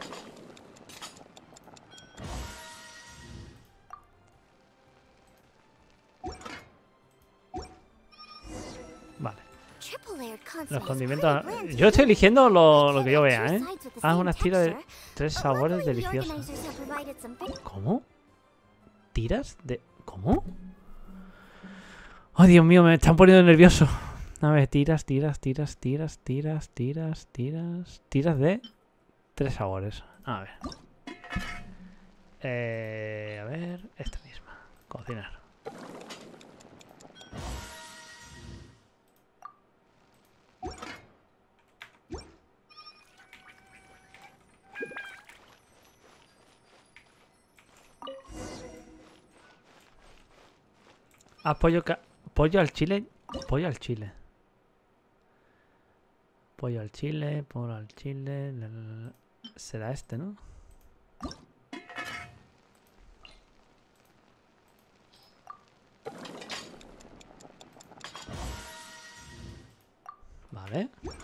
Vale. triple layered consonants. Los condimentos. Pretty bland, Yo estoy isn't it? eligiendo lo, I lo can't que yo have vea, two ¿eh? sides with the Haz same unas tiras de texture, tres but sabores luckily the deliciosos. organizers have provided some big- ¿Cómo? ¿Tiras de...? ¿Cómo? ¡Oh, Dios mío! Me están poniendo nervioso. A ver, tiras, tiras, tiras, tiras, tiras, tiras, tiras... Tiras de... Tres sabores. A ver. Eh, a ver... Esta misma. Cocinar. Ah, pollo, ca- pollo al chile. Pollo al chile. Pollo al chile, pollo al chile. la, la, la. Será este, ¿no? Vale.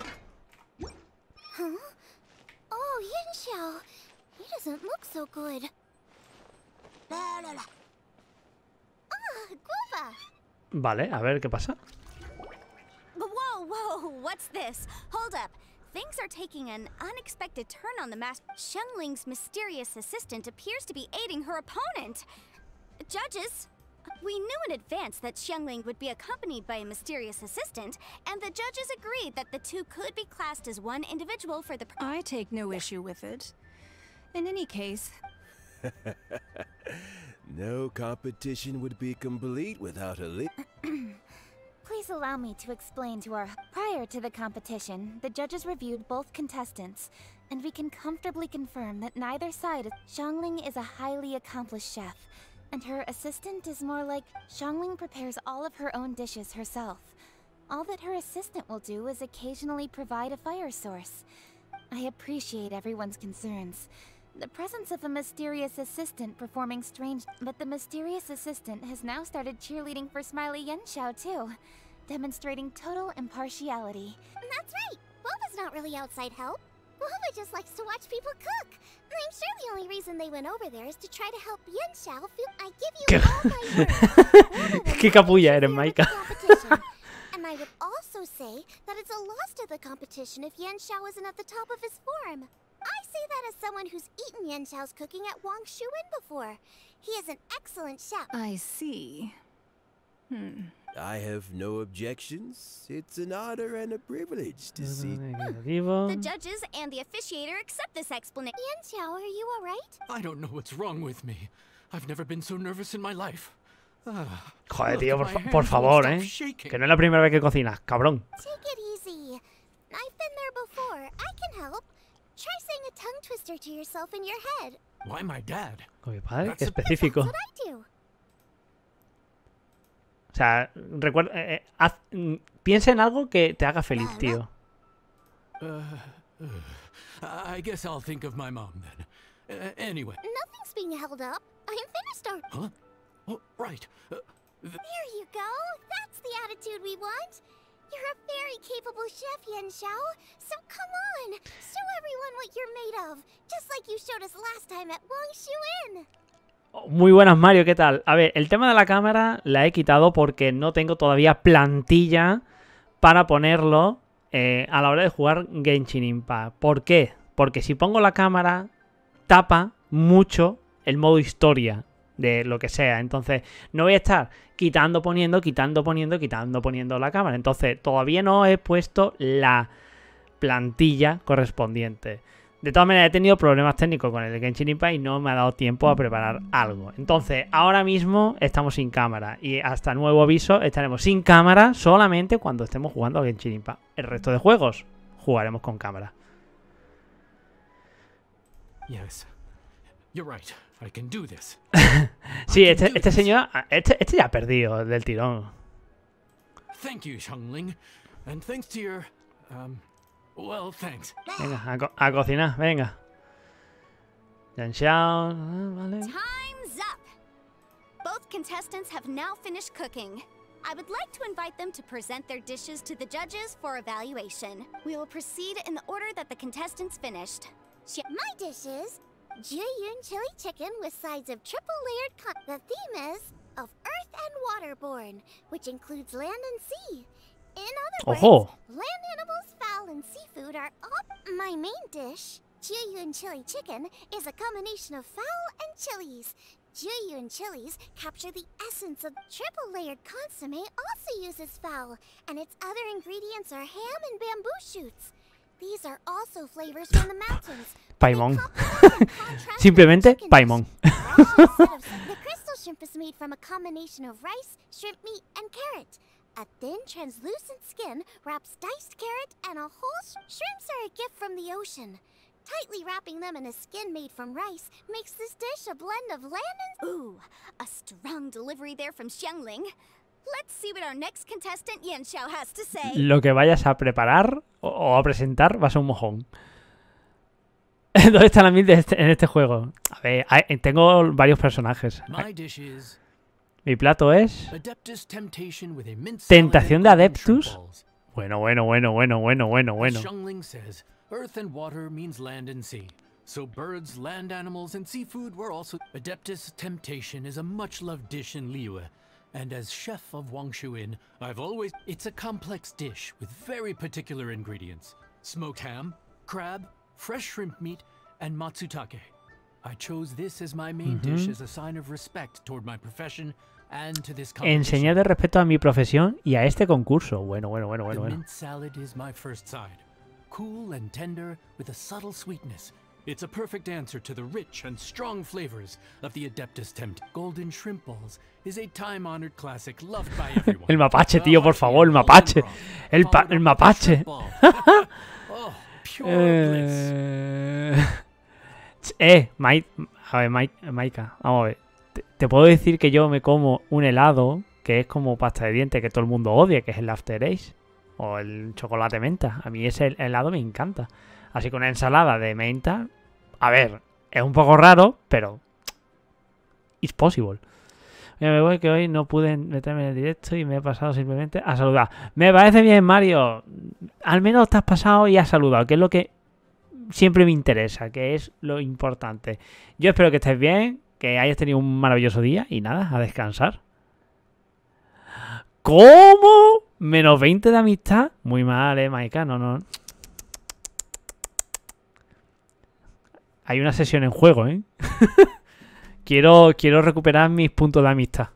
Huh? Oh, Yanxiao. He doesn't look so good. La, la, la. Ah, guava. Vale, a ver qué pasa. Whoa, whoa, what's this? Hold up. Things are taking an unexpected turn on the master. Xiangling's mysterious assistant appears to be aiding her opponent. Judges, we knew in advance that Xiangling would be accompanied by a mysterious assistant, and the judges agreed that the two could be classed as one individual for the. I take no issue with it. In any case, No competition would be complete without a lead. Please allow me to explain to our. Prior to the competition, the judges reviewed both contestants, and we can comfortably confirm that neither side. Xiangling is a highly accomplished chef, and her assistant is more like. Xiangling prepares all of her own dishes herself. All that her assistant will do is occasionally provide a fire source. I appreciate everyone's concerns. The presence of a mysterious assistant performing strange. But the mysterious assistant has now started cheerleading for Smiley Yanxiao too, demonstrating total impartiality. That's right. Boba's not really outside help. Boba just likes to watch people cook. I'm sure the only reason they went over there is to try to help Yanxiao feel. I give you all my word. Boba will Qué not capulla eres, interfere with the Maika. competition. And I would also say that it's a loss to the competition if Yanxiao isn't at the top of his form. I say that as someone who's eaten Yanxiao's cooking at Wang Shuin before. He is an excellent chef. I see. Hmm. I have no objections. It's an honor and a privilege to see. The judges and the officiator accept this explanation. Yanxiao, are you alright? I don't know what's wrong with me. I've never been so nervous in my life. Ah, Joder, look, tío, por, my fa- hands por won't favor, stop eh. shaking. Que no es la primera vez que cocinas, cabrón. Take it easy. I've been there before. I can help. Try saying a tongue twister to yourself in your head. Why my dad? Con mi padre, That's qué a- específico. That's what I do. O sea, recuerda, eh, eh, haz- mm, piensa en algo que te haga feliz, tío. Uh, uh, I guess I'll think of my mom then. Uh, anyway. Nothing's being held up. I'm finished already. Huh? Oh, right. Uh, th- There you go. That's the attitude we want. You're a very capable chef, Yanxiao. So come on, show everyone what you're made of. Just like you showed us last time at Wang Shuin. Muy buenas, Mario, ¿qué tal? A ver, el tema de la cámara la he quitado porque no tengo todavía plantilla para ponerlo eh, a la hora de jugar Genshin Impact. ¿Por qué? Porque si pongo la cámara, tapa mucho el modo historia de lo que sea. Entonces, no voy a estar quitando, poniendo, quitando, poniendo, quitando, poniendo la cámara. Entonces, todavía no he puesto la plantilla correspondiente. De todas maneras, he tenido problemas técnicos con el Genshin Impact y no me ha dado tiempo a preparar algo. Entonces, ahora mismo estamos sin cámara. Y hasta nuevo aviso, estaremos sin cámara solamente cuando estemos jugando a Genshin Impact. El resto de juegos jugaremos con cámara. yes. You're right. I can do this. Sí, este, este señor, este, este ya ha perdido del tirón. Thank you, Xiangling. And thanks to your... Um... Well, thanks. Venga, a, co a cocinar, venga. Yanxiao, vale. Time's up. Both contestants have now finished cooking. I would like to invite them to present their dishes to the judges for evaluation. We will proceed in the order that the contestants finished. My dish is Jiyun chili chicken with sides of triple-layered con- The theme is of Earth and Waterborne, which includes land and sea. In other words, Ojo. land animals, fowl, and seafood are all... My main dish, Jiyun chili chicken, is a combination of fowl and chilies. Jiyun chilies capture the essence of triple-layered consomme also uses fowl, and its other ingredients are ham and bamboo shoots. These are also flavors from the mountains. Paimon. Simplemente Paimon. The crystal shrimp is made from a combination of rice, shrimp meat, and carrot. A thin, translucent skin wraps diced carrot and a whole sh shrimps are a gift from the ocean. Tightly wrapping them in a skin made from rice makes this dish a blend of land and... Ooh, a strong delivery there from Xiangling. Let's see what our next contestant Yanxiao has to say. Lo que vayas a preparar o, o a presentar va a ser un mojón. ¿Dónde está la mid de este, en este juego? A ver, hay, tengo varios personajes. My dish is Mi plato es... Adeptus temptation with a mint salad Tentación de and golden Adeptus. shrimp balls. Bueno, bueno, bueno, bueno, bueno, bueno, As bueno. Xiangling says, earth and water means land and sea. So birds, land animals, and seafood were also... Adeptus temptation is a much-loved dish in Liyue. And as chef of Wang Shuin, I've always... It's a complex dish with very particular ingredients. Smoked ham, crab, fresh shrimp meat, and matsutake. I chose this as my main Mm-hmm. dish as a sign of respect toward my profession and to this competition. Enseñar de respeto a mi profesión y a este concurso. Bueno, bueno, bueno, bueno, The bueno. mint salad is my first side. Cool and tender with a subtle sweetness. It's a perfect answer to the rich and strong flavors of the Adeptus Tempt. Golden shrimp balls is a time-honored classic loved by everyone. El mapache, tío, por favor, el mapache. El, pa el mapache. Oh, pure bliss. Eh, eh Mai- a ver, Mai- Maika, vamos a ver. Te, te puedo decir que yo me como un helado que es como pasta de dientes que todo el mundo odia, que es el After Eight o el chocolate menta. A mí ese helado me encanta. Así que una ensalada de menta, a ver, es un poco raro, pero it's possible. Mira, me voy que hoy no pude meterme en el directo y me he pasado simplemente a saludar. Me parece bien, Mario. Al menos te has pasado y has saludado, que es lo que siempre me interesa, que es lo importante. Yo espero que estés bien, que hayas tenido un maravilloso día y nada, a descansar. ¿Cómo? Menos veinte de amistad. Muy mal, eh, Maika. No, no. Hay una sesión en juego, ¿eh? quiero, quiero recuperar mis puntos de amistad.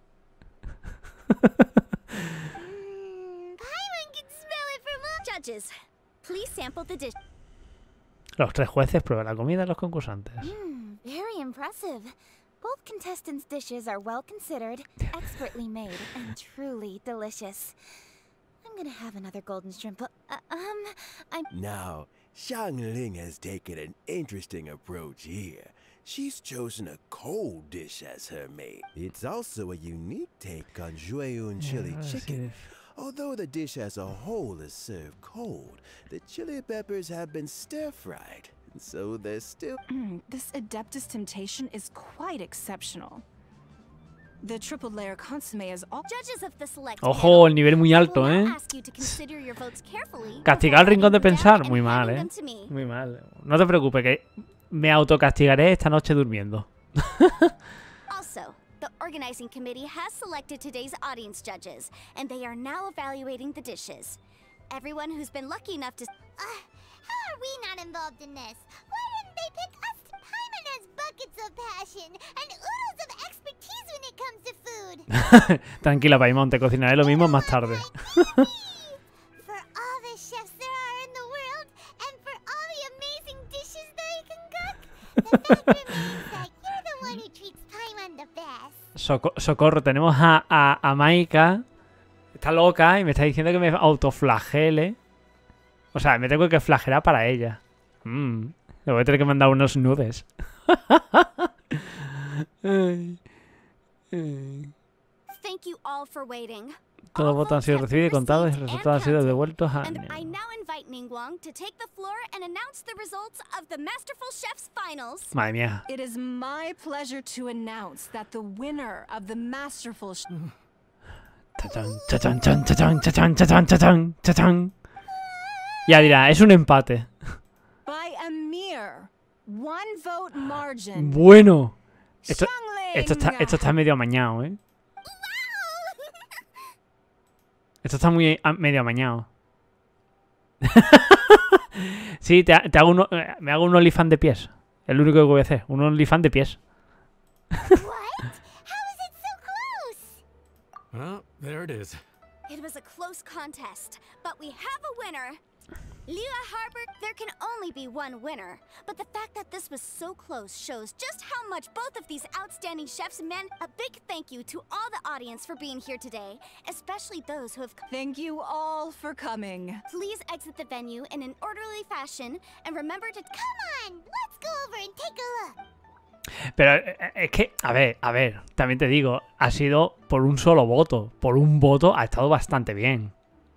Judges, please sample the dish. Los tres jueces prueban la comida de los concursantes. Mm, very impressive. Both contestants' dishes are well considered, expertly made, and truly delicious. I'm gonna have another golden shrimp. Uh, um, I'm. Now, Xiangling has taken an interesting approach here. She's chosen a cold dish as her main. It's also a unique take on Jueyun chili chicken. Although the dish as a whole is served cold, the chili peppers have been stir-fried, so they're still... Mm, this Adeptus Temptation is quite exceptional. The triple layer consomme is all... Judges of the select Ojo, el nivel muy alto, I will ¿eh? now ask you to consider your votes carefully Castigar al before rincón de writing them down pensar. Muy and mal, handing ¿eh? them to me. Muy mal. No te preocupes, que me autocastigaré esta noche durmiendo. Also, the organizing committee has selected today's audience judges, and they are now evaluating the dishes. Everyone who's been lucky enough to... Uh, how are we not involved in this? Why didn't they pick us? Paimon has buckets of passion and oodles of expertise when it comes to food. Tranquila, Paimon, te cocinaré lo mismo más tarde. For all the chefs there are in the world, and for all the amazing dishes they can cook, the fact remains that you're the one who treats Paimon the best. Soco socorro, tenemos a, a, a Maika. Está loca y me está diciendo que me autoflagele. O sea, me tengo que flagelar para ella. Mm, le voy a tener que mandar unos nudes. Ay, ay. Thank you all for waiting. Todos los votos han sido recibidos y contados y los resultados han sido devueltos a... And I now invite Ningguang to take the floor and announce the results of the Masterful Chef's finals. Madre mía. It is my pleasure to announce that the winner of the Masterful Sh Chachán, chachán, chachán, chachán, chachán, chachán, chachán, chachán. Ya dirá, es un empate. by a mere one vote margin. Bueno. Esto, Xiangling. esto, está, esto está medio amañado, ¿eh? Esto está muy a- medio amañado. Sí, te, ha- te hago uno, eh, me hago un OnlyFans de pies. Es lo único que voy a hacer. Un OnlyFans de pies. What? How is it so close? Well, there it is. It was a close contest, but we have a winner. Liyue Harbor, there can only be one winner. But the fact that this was so close shows just how much both of these outstanding chefs meant. A big thank you to all the audience for being here today, especially those who have come. Thank you all for coming. Please exit the venue in an orderly fashion and remember to... Come on, let's go over and take a look. Pero eh, eh, es que, a ver, a ver, también te digo, ha sido por un solo voto. Por un voto ha estado bastante bien.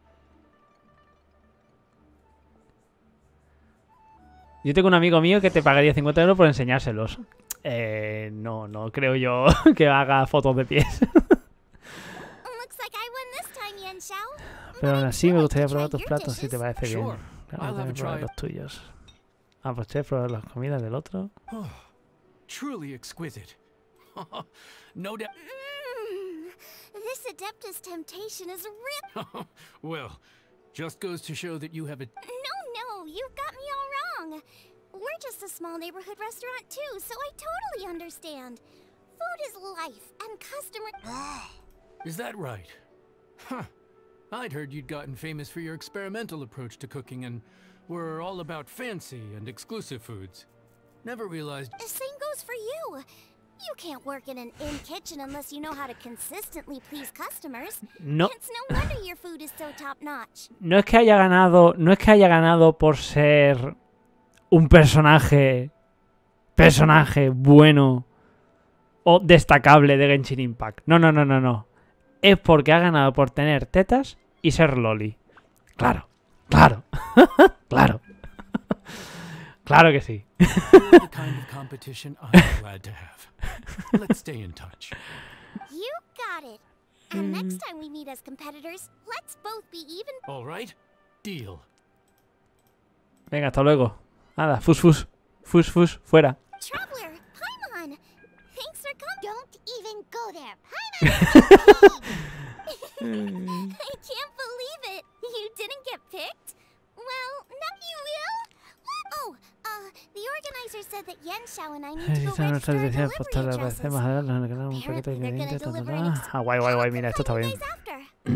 Yo tengo un amigo mío que te pagaría cincuenta euros por enseñárselos. Eh, no, no creo yo que haga fotos de pies. Looks like I won this time, Yan Xiao. Pero aún así I'd me like to gustaría try probar tus your platos, si te dishes. parece bien. Sure. Claro, I'll have también a probar try. los tuyos. Ah, pues che, probar las comidas del otro. Truly exquisite. No doubt. Mm, this Adeptus Temptation is real. Well, just goes to show that you have a. No, no, you've got me all wrong. We're just a small neighborhood restaurant too, so I totally understand. Food is life, and customer. Is that right? Huh. I'd heard you'd gotten famous for your experimental approach to cooking and were all about fancy and exclusive foods. Never realized. The same goes for you. You can't work in an inn kitchen unless you know how to consistently please customers. No, It's no wonder your food is so top notch. no es que haya ganado, no es que haya ganado por ser un personaje, personaje bueno o destacable de Genshin Impact. No, no, no, no, no. Es porque ha ganado por tener tetas y ser loli. Claro, claro, claro. Claro que sí. You're the kind of competition I'm glad to have. Let's stay in touch. You got it. And next time we meet as competitors, let's both be even. All right? Deal. Venga, hasta luego. Nada, fus, fus, fus, fus, fuera. Traveler, Paimon, thanks for coming. Don't even go there. Paimon. I can't believe it. You didn't get picked? Well, now you will? Oh, uh, the organizer said that Yanxiao and I need to go Esta es nuestra register our dirección delivery postal. Aparece addresses. más adelante. Nos quedamos un paquete de ingredientes. Ta, ta, ta. Ah, guay, guay, guay. Mira, esto está bien. Uh,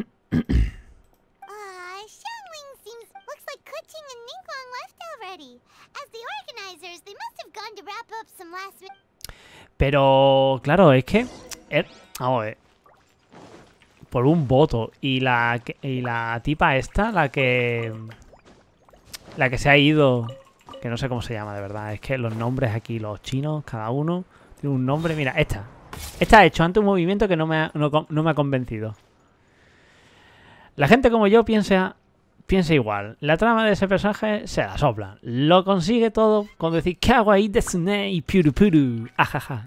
Xiangling seems looks like Keqing and Ningguang left already. As the organizers, they must have gone to wrap up some last minute. Pero, claro, es que... Er, vamos a ver. Por un voto. Y la, y la tipa esta, la que... La que se ha ido... Que no sé cómo se llama, de verdad. Es que los nombres aquí, los chinos, cada uno tiene un nombre. Mira, esta. Esta ha hecho antes un movimiento que no me ha, no, no me ha convencido. La gente como yo piensa, piensa igual. La trama de ese personaje se la sopla. Lo consigue todo con decir kawaii desune y puru puru. Ajaja.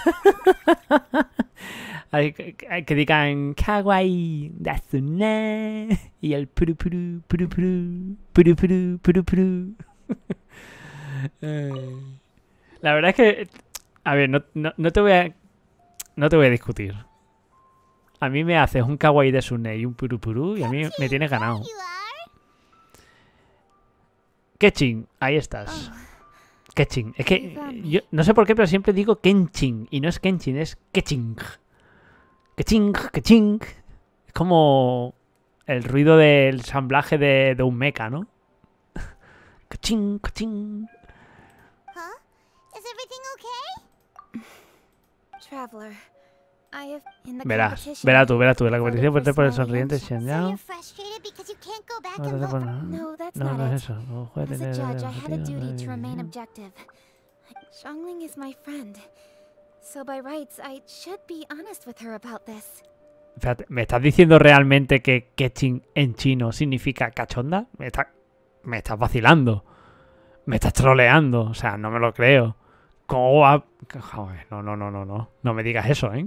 Hay que, que digan kawaii desune y el puru puru puru puru puru puru puru puru. La verdad es que, a ver, no, no, no te voy a no te voy a discutir. A mí me haces un kawaii de Sune y un puru puru y a mí me tienes ganado. Keqing, ahí estás. Keqing, es que yo no sé por qué, pero siempre digo Kenshin y no es Kenshin, es Keqing. Keqing, Keqing. Es como el ruido del ensamblaje de, de un mecha, ¿no? Ka-ching, ka-ching. Huh? Is everything okay? Traveler, I have in the Verás, competition. verás tú, verás tú. La voted competición for por por el Snowy sonriente Yanxiao. So Xianyao. you're frustrated because you can't go back No, and no, vote. no, No, that's no, not no it. es eso. No As a juegues judge, I had a de- duty to remain objective. Xiangling is my friend. So by rights, I should be honest with her about this. Espérate, ¿me estás diciendo realmente que Keqing en chino significa cachonda? Me, está, me estás vacilando. Me estás troleando. O sea, no me lo creo. ¿Cómo va? Joder, no, no, no, no, no. No me digas eso, ¿eh?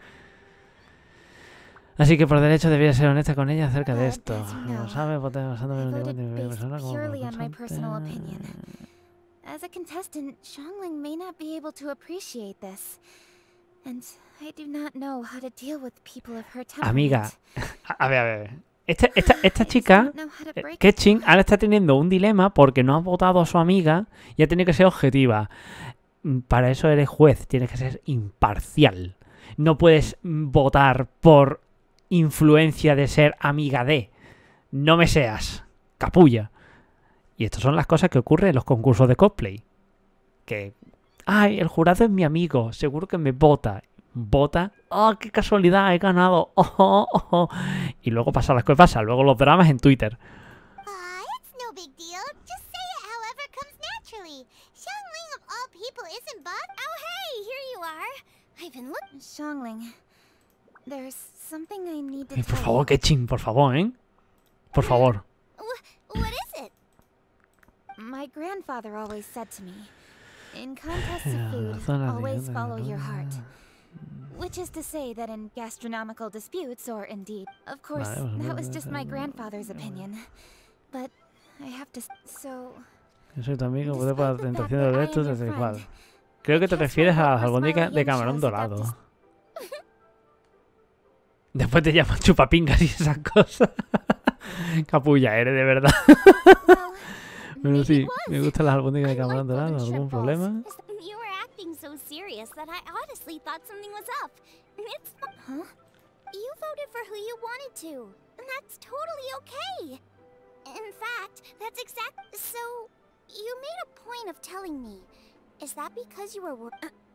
Así que por derecho debería ser honesta con ella acerca de esto. No sabes, voté basando en I el voted de mi based persona como purely on my constante. personal opinion. As a contestant, Xiangling may not be able to appreciate this. And I do not know how to deal with people of her temperament. Amiga, a, a ver, a ver. Esta, esta, esta I just chica, don't know how to eh, break it Keqing, to her. ahora está teniendo un dilema porque no ha votado a su amiga y ha tenido que ser objetiva. Mm, Para eso eres juez, tienes que ser imparcial. No puedes mm, votar por influencia de ser amiga de. No me seas, capulla. Y estas son las cosas que ocurren en los concursos de cosplay. Que, ay, el jurado es mi amigo, seguro que me vota. Vota, oh, qué casualidad, he ganado. Oh, oh, oh. Y luego pasa las cosas, pasa, luego los dramas en Twitter. Ah, it's no big deal. Just say it however comes naturally. Xiangling of all people isn't Bob. Oh, hey, here you are. I've been looking. Xiangling, there's something I need to Y por tell favor, you. Keqing, por favor, ¿eh? Por favor. Wh- what is it? My grandfather always said to me, in contests of Ya, food, razón, la always leyenda follow de your la- heart. Which is to say that in gastronomical disputes, or indeed, of course, Vale, pues, that was bueno, just ya, my ya, grandfather's ya, opinion. But I have to. s- So. Yo soy tu amigo, voté despite por la the tentación fact de that I los am restos your desde friend, igual. Creo que te guess my refieres a vote las for albóndigas Smiley de Yanxiao's camarón dorado. adeptus. Después te llaman chupapingas y esas cosas. Capulla, eres de verdad. Well, Pero maybe sí, it was. me gustan las albóndigas I de like camarón dorado. golden ¿Algún shrimp balls. problema? You were acting so serious that I honestly thought something was up. It's Huh? You voted for who you wanted to, and that's totally okay. In fact, that's exact. So, you made a point of telling me. Is that because you were? wor-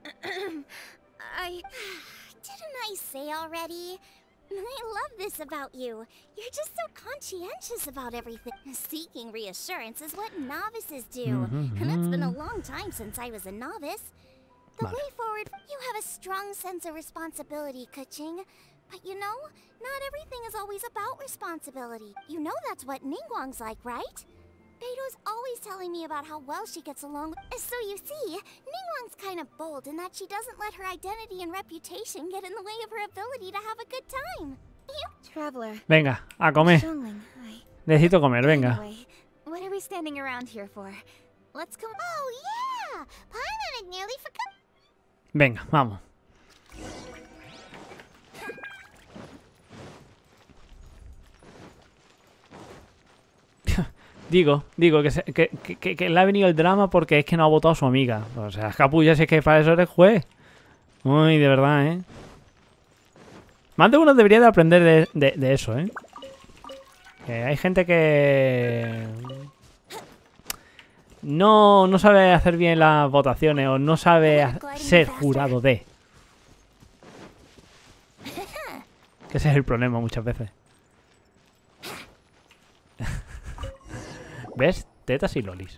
I. Didn't I say already? I love this about you. You're just so conscientious about everything. Seeking reassurance is what novices do, Mhm, and it's been a mhm. long time since I was a novice. The Vale. way forward, you have a strong sense of responsibility, Keqing. But you know, not everything is always about responsibility. You know that's what Ningguang's like, right? Beto's always telling me about how well she gets along with... So you see, Ningguang's kind of bold in that she doesn't let her identity and reputation get in the way of her ability to have a good time. You... Traveler. Venga, a comer. Xiangling, I. Necesito comer, venga. Anyway, what are we standing around here for? Let's go. Oh, yeah! Paimon had nearly forgot... Venga, vamos. Digo, digo, que, se, que, que, que le ha venido el drama porque es que no ha votado a su amiga. O sea, capullo, si es que para eso eres juez. Uy, de verdad, ¿eh? Más de uno debería de aprender de, de, de eso, ¿eh? Que hay gente que... No, no sabe hacer bien las votaciones o no sabe ser jurado de. Que ese es el problema muchas veces. ¿Ves? Tetas y lolis.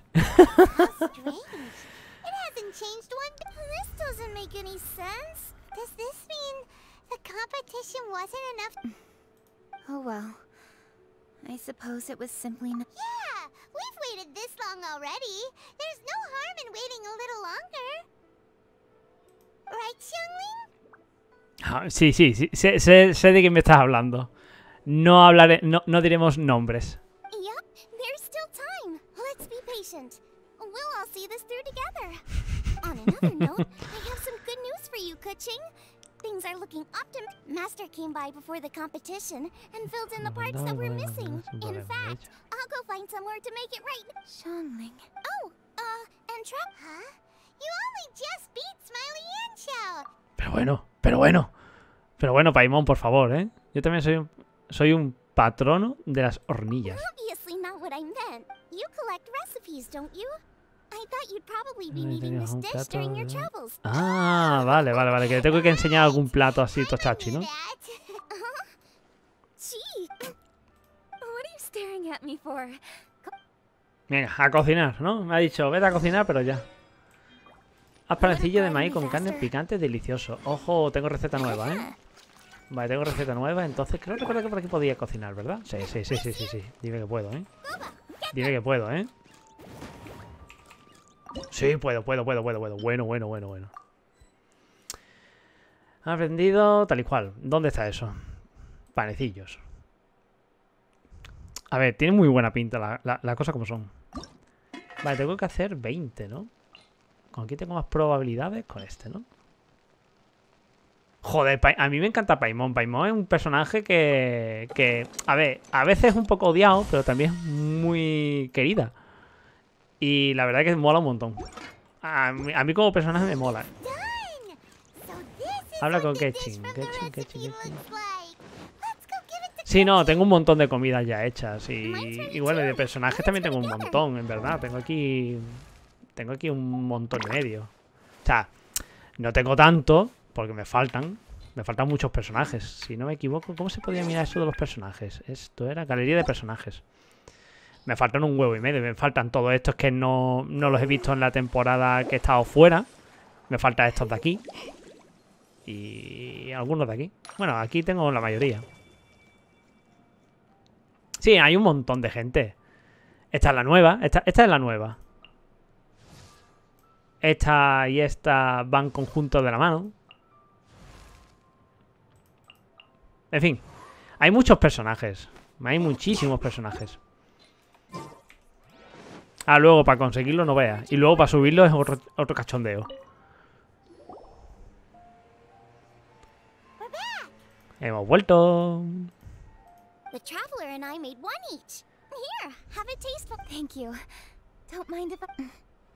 Oh well. I suppose it was simply not. Yeah, we've waited this long already. There's no harm in waiting a little longer. Right, Xiangling? Ah, sí, sí, sí. Sé, sé, sé de quién me estás hablando. No hablaré, no, no diremos nombres. Yep, there's still time. Let's be patient. We'll all see this through together. On another note, I have some good news for you, Keqing. Things are looking optimistic. Master came by before the competition and filled in the parts that were missing. In fact, I'll go find somewhere to make it right. Xiangling. Oh, uh, and Trap, huh? You only just beat Smiley and Xiao. Pero bueno, pero bueno. Pero bueno, Paimon, por favor, ¿eh? Yo también soy un, soy un patrono de las hornillas. Obviously not what I meant. You collect recipes, don't you? I thought you'd probably be needing this dish during your travels. Ah, vale, vale, vale. Que le tengo que enseñar algún plato así tochachi, ¿no? Venga, a cocinar, ¿no? Me ha dicho, vete a cocinar, pero ya. Haz panecillo de maíz con carne picante delicioso. Ojo, tengo receta nueva, ¿eh? Vale, tengo receta nueva, entonces creo que por aquí podía cocinar, ¿verdad? Sí, sí, sí, sí, sí, sí. Dime que puedo, ¿eh? Dime que puedo, ¿eh? Sí, puedo, puedo, puedo, puedo, puedo. Bueno, bueno, bueno, bueno. Ha aprendido tal y cual. ¿Dónde está eso? Panecillos. A ver, tiene muy buena pinta la, la, la cosa como son. Vale, tengo que hacer veinte, ¿no? Con aquí tengo más probabilidades con este, ¿no? Joder, a mí me encanta Paimon. Paimon es un personaje que, que... A ver, a veces es un poco odiado, pero también es muy querida. Y la verdad es que mola un montón. A mí, a mí como personaje me mola. Habla con Keqing. Keqing, Keqing, Keqing. Sí, no, tengo un montón de comidas ya hechas. Y, y bueno, de personajes también tengo un montón, en verdad. Tengo aquí... Tengo aquí un montón y medio. O sea, no tengo tanto, porque me faltan. Me faltan muchos personajes. Si no me equivoco, ¿cómo se podía mirar eso de los personajes? Esto era galería de personajes. Me faltan un huevo y medio. Me faltan todos estos que no, no los he visto en la temporada que he estado fuera. Me faltan estos de aquí. Y algunos de aquí. Bueno, aquí tengo la mayoría. Sí, hay un montón de gente. Esta es la nueva. Esta, esta es la nueva. Esta y esta van conjuntos de la mano. En fin. Hay muchos personajes. Hay muchísimos personajes. Ah, luego para conseguirlo no veas. Y luego para subirlo es otro, otro cachondeo. Hemos vuelto. The traveler and I made one each. Here, have a taste. Thank you. Don't mind if I...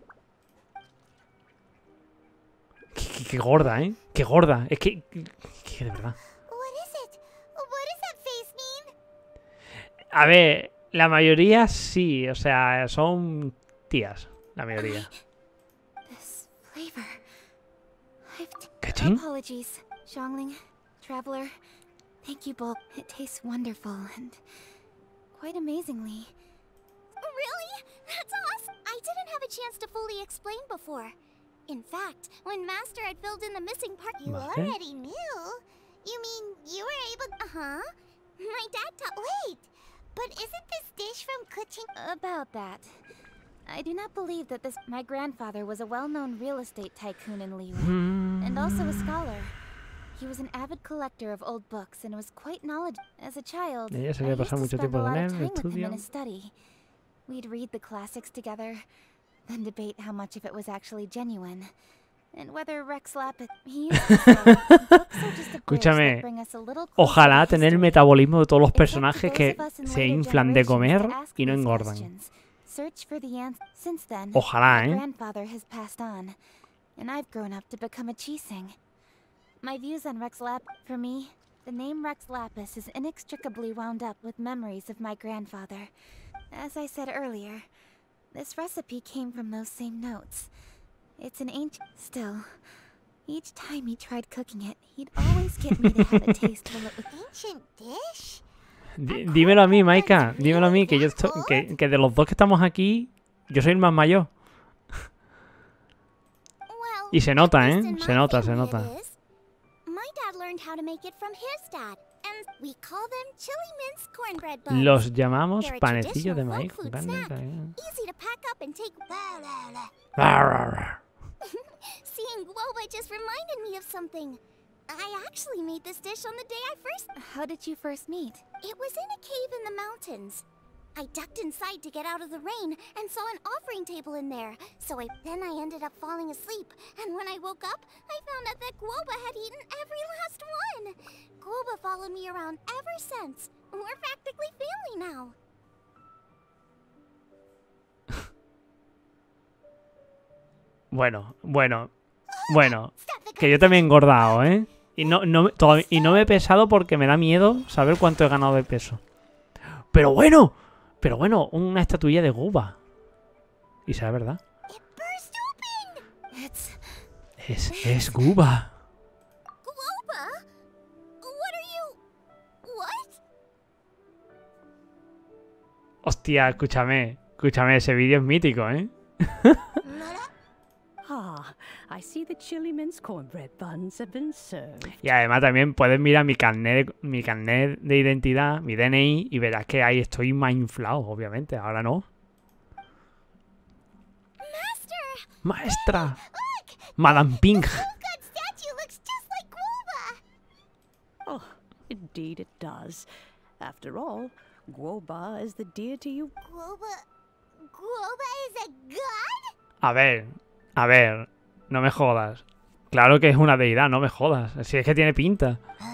Qué, qué, qué gorda, ¿eh? Qué gorda. Es que, que de verdad. What is it? What does that face mean? A ver, la mayoría sí, o sea, son tías, la mayoría. This flavor. ¿Keqing? Apologies, Xiangling, traveler. Thank you both. It tastes wonderful and quite amazingly. Really? That's awesome. I didn't have a chance to fully explain before. In fact, when Master had filled in the missing part, you Vale. already knew. You mean you were able? Uh huh. My dad taught. Wait, but isn't this dish from Keqing? About that, I do not believe that this. My grandfather was a well-known real estate tycoon in Liyue, and also a scholar. He was an avid collector of old books and was quite knowledgeable. As a child, I Ella se used había pasado to mucho spend a tiempo lot con él of en time el with him in estudio. his study. We'd read the classics together, then debate how much of it was actually genuine, and whether Rex Lapid. He used to say, books are just a bridge Escúchame, that bring us a little closer ojalá to tener el history. metabolismo de todos los It's up to personajes those que of us in se later inflan de generations comer to ask y no these engordan. questions. search for the answer. Since then, Ojalá, my ¿eh? grandfather has passed on, and I've grown up to become a Chiseng. My views on Rex Lap, for me, the name Rex Lapis is inextricably wound up with memories of my grandfather. As I said earlier, this recipe came from those same notes. It's an ancient... Still, each time he tried cooking it, he'd always get me to have a taste while it was... Ancient dish? Dí- dímelo a mí, Maika. Dímelo a mí, que yo estoy, que, que de los dos que estamos aquí, yo soy el más mayor. Well, Y se nota, at ¿eh? least in Se my nota, se family nota. it is. My dad learned how to make it from his dad, and we call them chili mince cornbread buns. Los llamamos They're a panecillos de traditional maíz folk con food carne. snack. de- Easy to pack up and take. Rar. Seeing Guoba just reminded me of something. I actually made this dish on the day I first... How did you first meet? It was in a cave in the mountains. I ducked inside to get out of the rain and saw an offering table in there. So I... Then I ended up falling asleep. And when I woke up, I found out that Guoba had eaten every last one. Guoba followed me around ever since. We're practically family now. Bueno, bueno, bueno. Que yo también he engordado, ¿eh? Y no, no, me- todavía- y no me he pesado porque me da miedo saber cuánto he ganado de peso. Pero bueno, pero bueno, una estatuilla de Guba. Y será verdad. It burst open! It's... Es, es Guba. Guoba? What are you... What? Hostia, escúchame. Escúchame, ese vídeo es mítico, ¿eh? Ah, I see the chili mince cornbread buns have been served. Y además también puedes mirar mi carnet, mi carnet de identidad, mi D N I, y verás que ahí estoy más inflado, obviamente. Ahora no. Master! ¡Maestra! Look! ¡Madame Pink! The God statue looks just like Guoba! Oh, indeed it does. After all, Guoba is the deity you... Guoba... Guoba is a god? A ver, a ver, no me jodas. Claro que es una deidad, no me jodas. Si es que tiene pinta.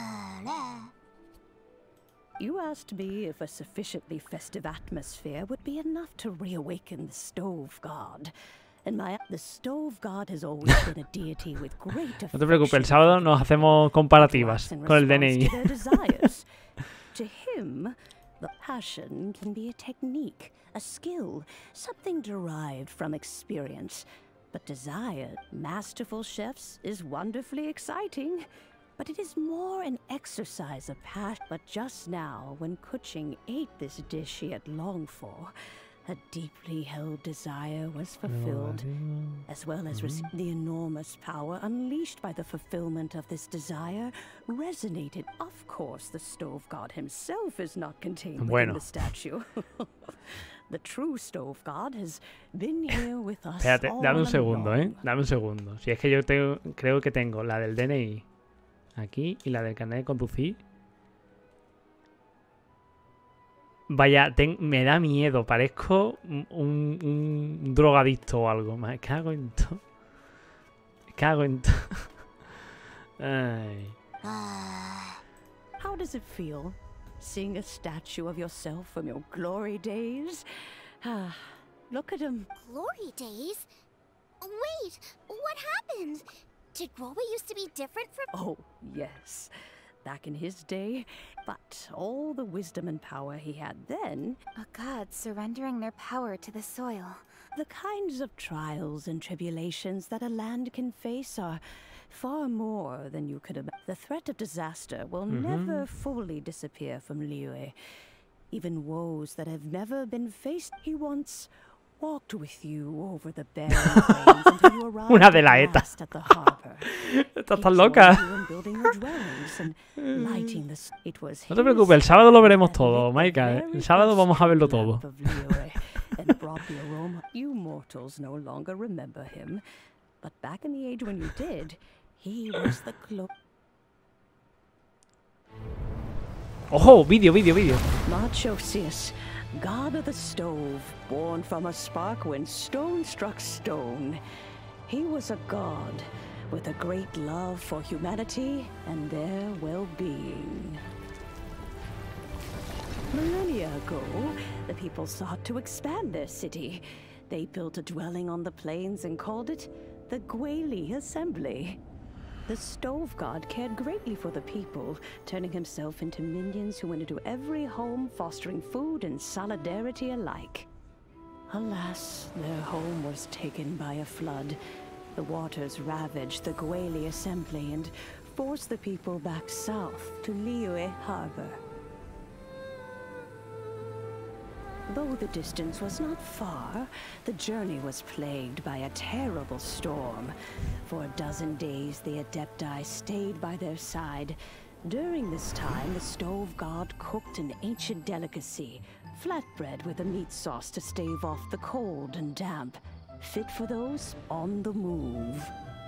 You asked me if a sufficiently festive atmosphere would be enough to reawaken the Stove God. And my... The Stove God has always been a deity with great No te preocupes, el sábado nos hacemos comparativas con el D N I. To him, the passion can be a technique, a skill, something derived from experience. But desire, masterful chefs, is wonderfully exciting. But it is more an exercise of passion. But just now, when Kuching ate this dish he had longed for, a deeply held desire was fulfilled, as well as rece- the enormous power unleashed by the fulfillment of this desire resonated. Of course, the Stove God himself is not contained within Bueno. the statue. The true Stove God has been here with us Espérate, all dame un segundo, ¿eh? along. Dame un segundo. Si es que yo tengo- creo que tengo la del D N I aquí y la del carnet de conducir. Vaya, ten- me da miedo. Parezco un, un- un drogadicto o algo. Me cago en todo. Me cago en todo. Ay. How does it feel, seeing a statue of yourself from your glory days? Ah, look at him. Glory days? Wait, what happened? Did Guoba used to be different from... Oh, yes. Back in his day, but all the wisdom and power he had then, A god surrendering their power to the soil. the kinds of trials and tribulations that a land can face are far more than you could imagine. The threat of disaster will never fully disappear from Liyue. Even woes that have never been faced. He once walked with you over the barren plains until you arrived Una de at la ETA. last at the harbor. Estás He tan joined loca. you in building your dwellings and lighting the s- It was No te his preocupes, el sábado lo veremos that todo, lit the Maika. ¿eh? very El sábado first vamos a verlo lamp todo. of Liyue and brought the aroma. You mortals no longer remember him, but back in the age when you did, he was the clo- ¡Ojo! Vídeo, vídeo, vídeo. Marchosius, god of the stove, born from a spark when stone struck stone. He was a god with a great love for humanity and their well-being. Millennia ago, the people sought to expand their city. They built a dwelling on the plains and called it the Gweli Assembly. The Stove God cared greatly for the people, turning himself into minions who went into every home, fostering food and solidarity alike. Alas, their home was taken by a flood. The waters ravaged the Gweli Assembly and forced the people back south to Liyue Harbor. Though the distance was not far, the journey was plagued by a terrible storm. For a dozen days, the Adepti stayed by their side. During this time, the Stove God cooked an ancient delicacy, flatbread with a meat sauce to stave off the cold and damp, fit for those on the move.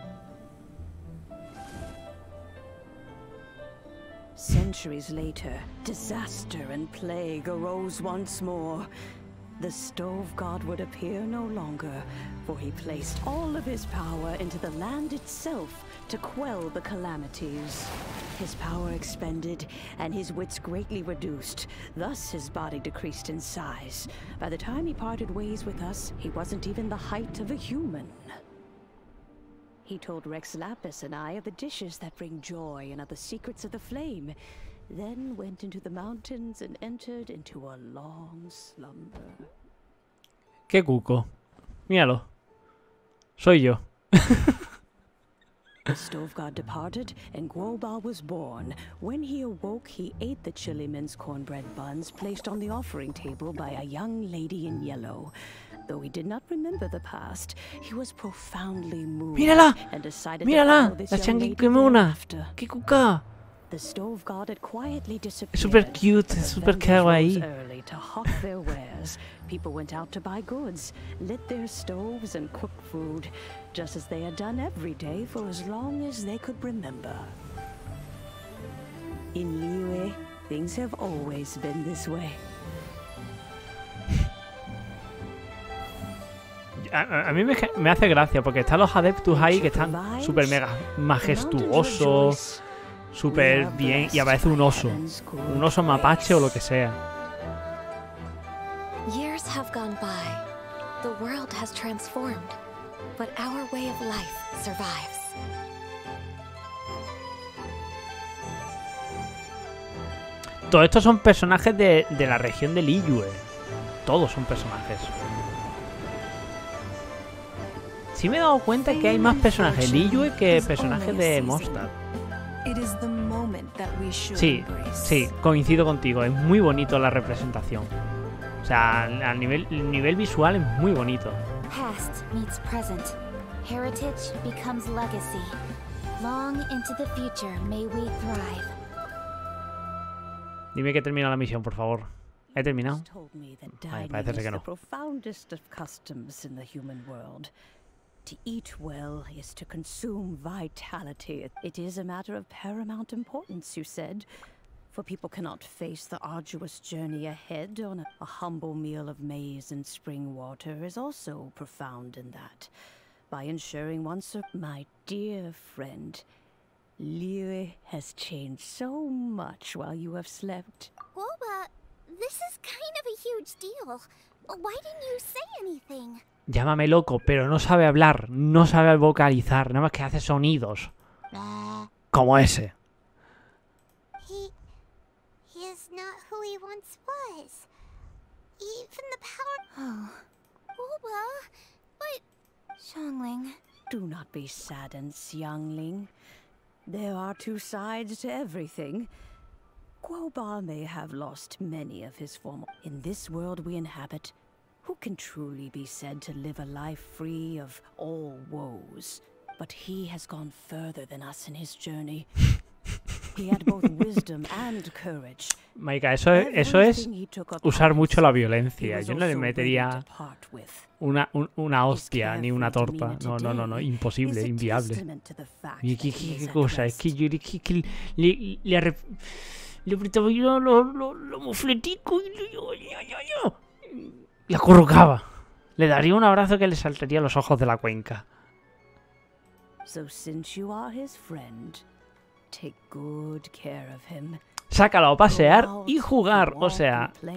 Centuries later, disaster and plague arose once more. The Stove God would appear no longer, for he placed all of his power into the land itself to quell the calamities. His power expended, and his wits greatly reduced. Thus his body decreased in size. By the time he parted ways with us, he wasn't even the height of a human. He told Rex Lapis and I of the dishes that bring joy and of the secrets of the flame, then went into the mountains and entered into a long slumber. Qué cuco. Míralo. Soy yo. The Stove God departed, and Guoba was born. When he awoke, he ate the Chilimen's cornbread buns placed on the offering table by a young lady in yellow. Though he did not remember the past, he was profoundly moved. Mírala. And decided Mírala. to follow this La young lady changuimona. thereafter. Qué cuca. The Stove God had quietly disappeared. Es super cute, The es super vendors kawaii. rose early to hawk their wares. People went out to buy goods, lit their stoves, and cooked food, just as they had done every day for as long as they could remember. In Liyue, things have always been this way. A, a mí me, me hace gracia porque están los Adeptus ahí que están súper mega majestuosos, súper bien, y aparece un oso, un oso mapache o lo que sea. Years have gone by. The world has transformed, but our way of life survives. Todos estos son personajes de, de la región de Liyue. Todos son personajes. Sí me he dado cuenta que hay más personajes de Liyue que personajes de Mondstadt. Sí, sí, coincido contigo. Es muy bonito la representación. O sea, a nivel, el nivel visual es muy bonito. Past meets present. Heritage becomes legacy. Long into the future may we thrive. Dime que termina la misión, por favor. ¿He terminado? Vale, parece ser que no. To eat well is to consume vitality. It is a matter of paramount importance, you said. For people cannot face the arduous journey ahead on a, a humble meal of maize and spring water is also profound in that. By ensuring once a... My dear friend, Liyue has changed so much while you have slept. Guoba, this is kind of a huge deal. Why didn't you say anything? Llámame loco, pero no sabe hablar, no sabe vocalizar, nada más que hace sonidos. Como ese. He... he is not who he once was. Even the power... Oh. Guoba, but... Xiangling. Do not be saddened, Xiangling. There are two sides to everything. Guoba may have lost many of his former... In this world we inhabit, who can truly be said to live a life free of all woes? But he has gone further than us in his journey. He had both wisdom and courage. Maika, eso es, eso es usar mucho la violencia. Yo no le metería una, un, una hostia ni una torta. No, no, no, no, imposible, inviable. ¿Y qué, qué, qué cosa? Es que yo le, que, le, le, arrep... le apretaba yo los lo, lo mofleticos y le, yo, yo, yo, yo. Le acurrucaba. Le daría un abrazo que le saltaría los ojos de la cuenca. So since you are his friend, take good care of him. Sácalo a pasear y jugar. O sea,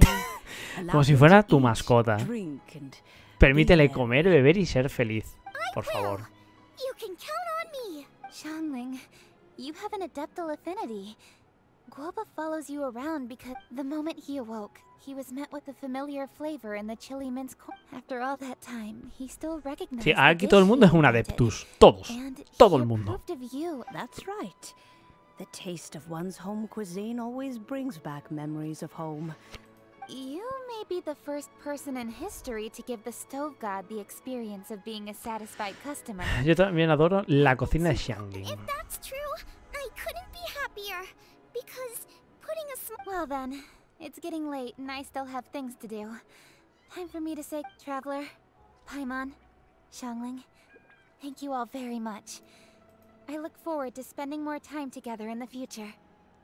Como si fuera tu mascota. Permítele comer, beber y ser feliz. Por favor. You can count on me. Xiangling, you have an adeptal affinity. Guoba follows you around because the moment he awoke, he was met with a familiar flavor in the chili mince corn. After all that time, he still recognized Sí, the aquí dish todo el mundo he es un invented. adeptus. Todos. And Todo he el mundo. approved of you. That's right. The taste of one's home cuisine always brings back memories of home. You may be the first person in history to give the stove god the experience of being a satisfied customer. Yo también adoro la cocina de Xiangling. If that's true, I couldn't be happier. Because putting a small... Well then, it's getting late and I still have things to do. Time for me to say, Traveler, Paimon, Xiangling, thank you all very much. I look forward to spending more time together in the future.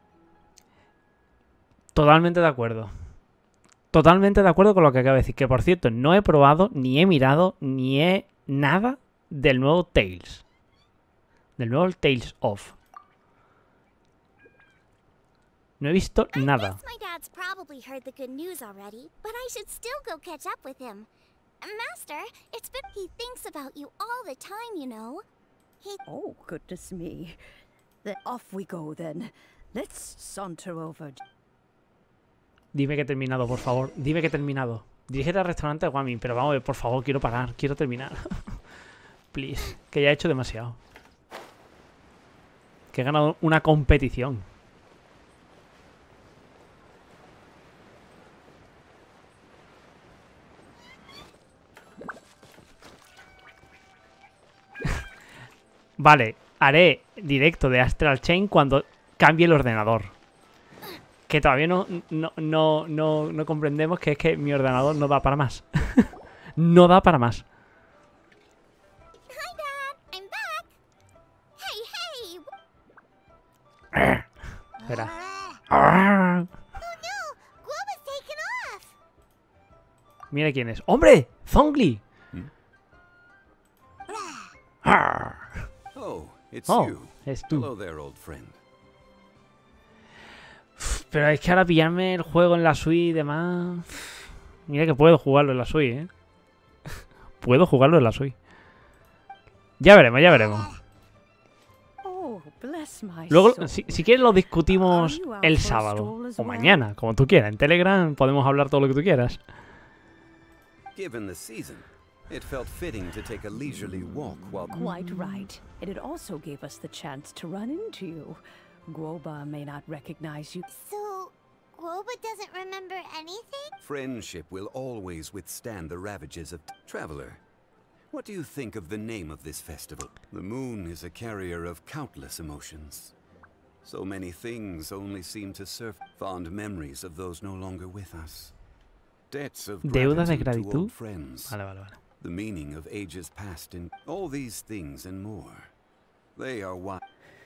Totalmente de acuerdo. Totalmente de acuerdo con lo que acabo de decir. Que por cierto, no he probado, ni he mirado, ni he nada del nuevo Tales. Del nuevo Tales of. No he visto nada. I guess my dad's probably heard the good news already, but I should still go catch up with him. Master, it's been... He thinks about you all the time, you know. He... Oh, goodness me. Then off we go then. Let's saunter over. Dime que he terminado, por favor. Dime que he terminado. Dirígete al restaurante Guamin, pero vamos a ver, por favor, quiero parar, quiero terminar. Please, que ya he hecho demasiado. Que he ganado una competición. Vale, haré directo de Astral Chain cuando cambie el ordenador. Que todavía no, no, no, no, no comprendemos que es que mi ordenador no da para más. No da para más. Hi, Dad. I'm back. Hey, hey. Espera. Oh no, Guoba's taken off. Mira quién es. ¡Hombre! ¡Zhongli! Oh, it's Oh, you. es tú. Hello there, old friend. Pero es que ahora pillarme el juego en la Switch y demás... Mira que puedo jugarlo en la Switch, ¿eh? Puedo jugarlo en la Switch. Ya veremos, ya veremos. Oh, bless my Luego, soul. si, si quieres lo discutimos Are you out el for a sábado. stroll as O well? mañana, como tú quieras. En Telegram podemos hablar todo lo que tú quieras. Given the season, it felt fitting to take a leisurely walk while... Quite right. And it also gave us the chance to run into you. Guoba may not recognize you. So, Guoba doesn't remember anything? Friendship will always withstand the ravages of... Traveler, what do you think of the name of this festival? The moon is a carrier of countless emotions. So many things only seem to serve fond memories of those no longer with us. Debts of Deuda de gratitude to old gratitud. friends. Vale, vale, vale. The meaning of ages past in all these things and more. They are why...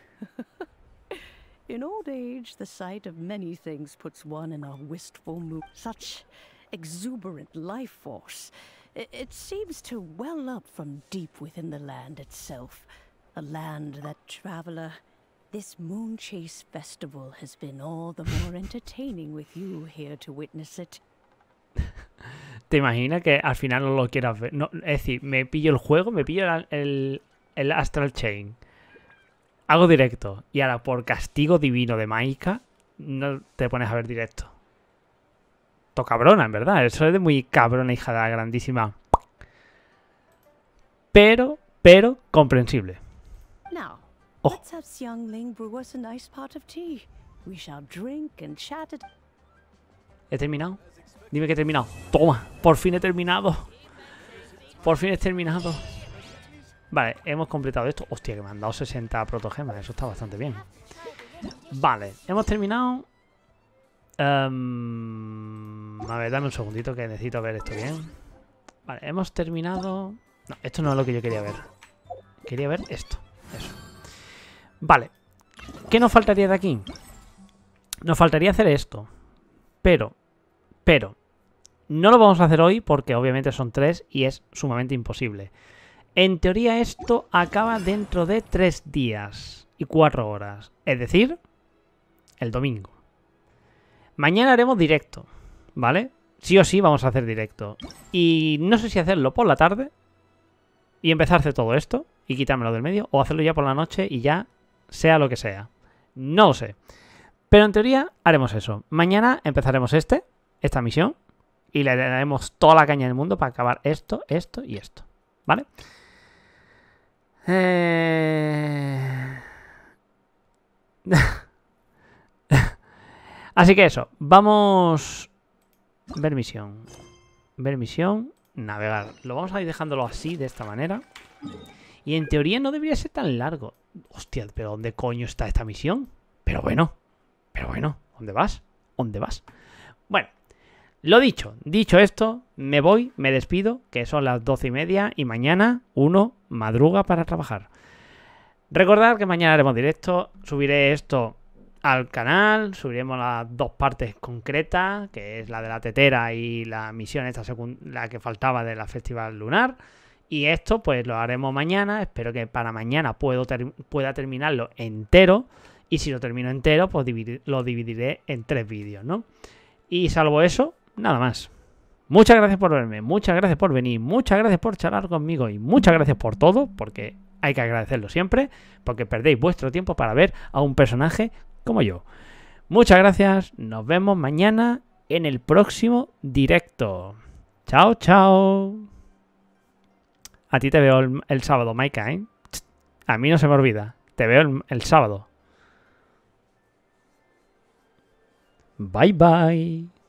In old age, the sight of many things puts one in a wistful mood. Such exuberant life force. It, it seems to well up from deep within the land itself. A land that, traveler, this Moon Chase Festival has been all the more entertaining with you here to witness it. ¿Te imaginas que al final no lo quieras ver? No, es decir, me pillo el juego, me pillo el, el, el Astral Chain. Hago directo. Y ahora, por castigo divino de Maika, no te pones a ver directo. To cabrona, en verdad. Eso es de muy cabrona, hija de la grandísima. Pero, pero, comprensible. Now, Oh. let's have Xiangling brew us a nice pot of tea. We shall drink and chat it. ¿He terminado? Dime que he terminado. Toma, por fin he terminado. Por fin he terminado. Vale, hemos completado esto. Hostia, que me han dado sesenta protogemas. Eso está bastante bien. Vale, hemos terminado. Um, a ver, dame un segundito que necesito ver esto bien. Vale, hemos terminado. No, esto no es lo que yo quería ver. Quería ver esto. Eso. Vale. ¿Qué nos faltaría de aquí? Nos faltaría hacer esto. Pero, pero, no lo vamos a hacer hoy porque obviamente son tres y es sumamente imposible. En teoría esto acaba dentro de tres días y cuatro horas. Es decir, el domingo. Mañana haremos directo, ¿vale? sí o sí vamos a hacer directo. Y no sé si hacerlo por la tarde y empezar a hacer todo esto y quitármelo del medio, o hacerlo ya por la noche y ya sea lo que sea. No lo sé. Pero en teoría haremos eso. Mañana empezaremos este, esta misión, y le daremos toda la caña del mundo para acabar esto, esto y esto. ¿Vale? Eh... Así que eso. Vamos... Ver misión. Ver misión. Navegar. Lo vamos a ir dejándolo así, de esta manera. Y en teoría no debería ser tan largo. Hostia, pero ¿dónde coño está esta misión? Pero bueno. Pero bueno. ¿Dónde vas? ¿Dónde vas? Bueno. Lo dicho, dicho esto, me voy, me despido, que son las doce y media y mañana uno madruga para trabajar. Recordad que mañana haremos directo, subiré esto al canal, subiremos las dos partes concretas, que es la de la tetera y la misión esta la que faltaba de la Festival Lunar. Y esto pues lo haremos mañana, espero que para mañana puedo ter pueda terminarlo entero. Y si lo termino entero, pues dividir lo dividiré en tres vídeos, ¿no? Y salvo eso, nada más. Muchas gracias por verme, muchas gracias por venir, muchas gracias por charlar conmigo y muchas gracias por todo, porque hay que agradecerlo siempre, porque perdéis vuestro tiempo para ver a un personaje como yo. Muchas gracias, nos vemos mañana en el próximo directo. Chao, chao. A ti te veo el, el sábado, Maika, ¿eh? A mí no se me olvida, te veo el, el sábado. Bye, bye.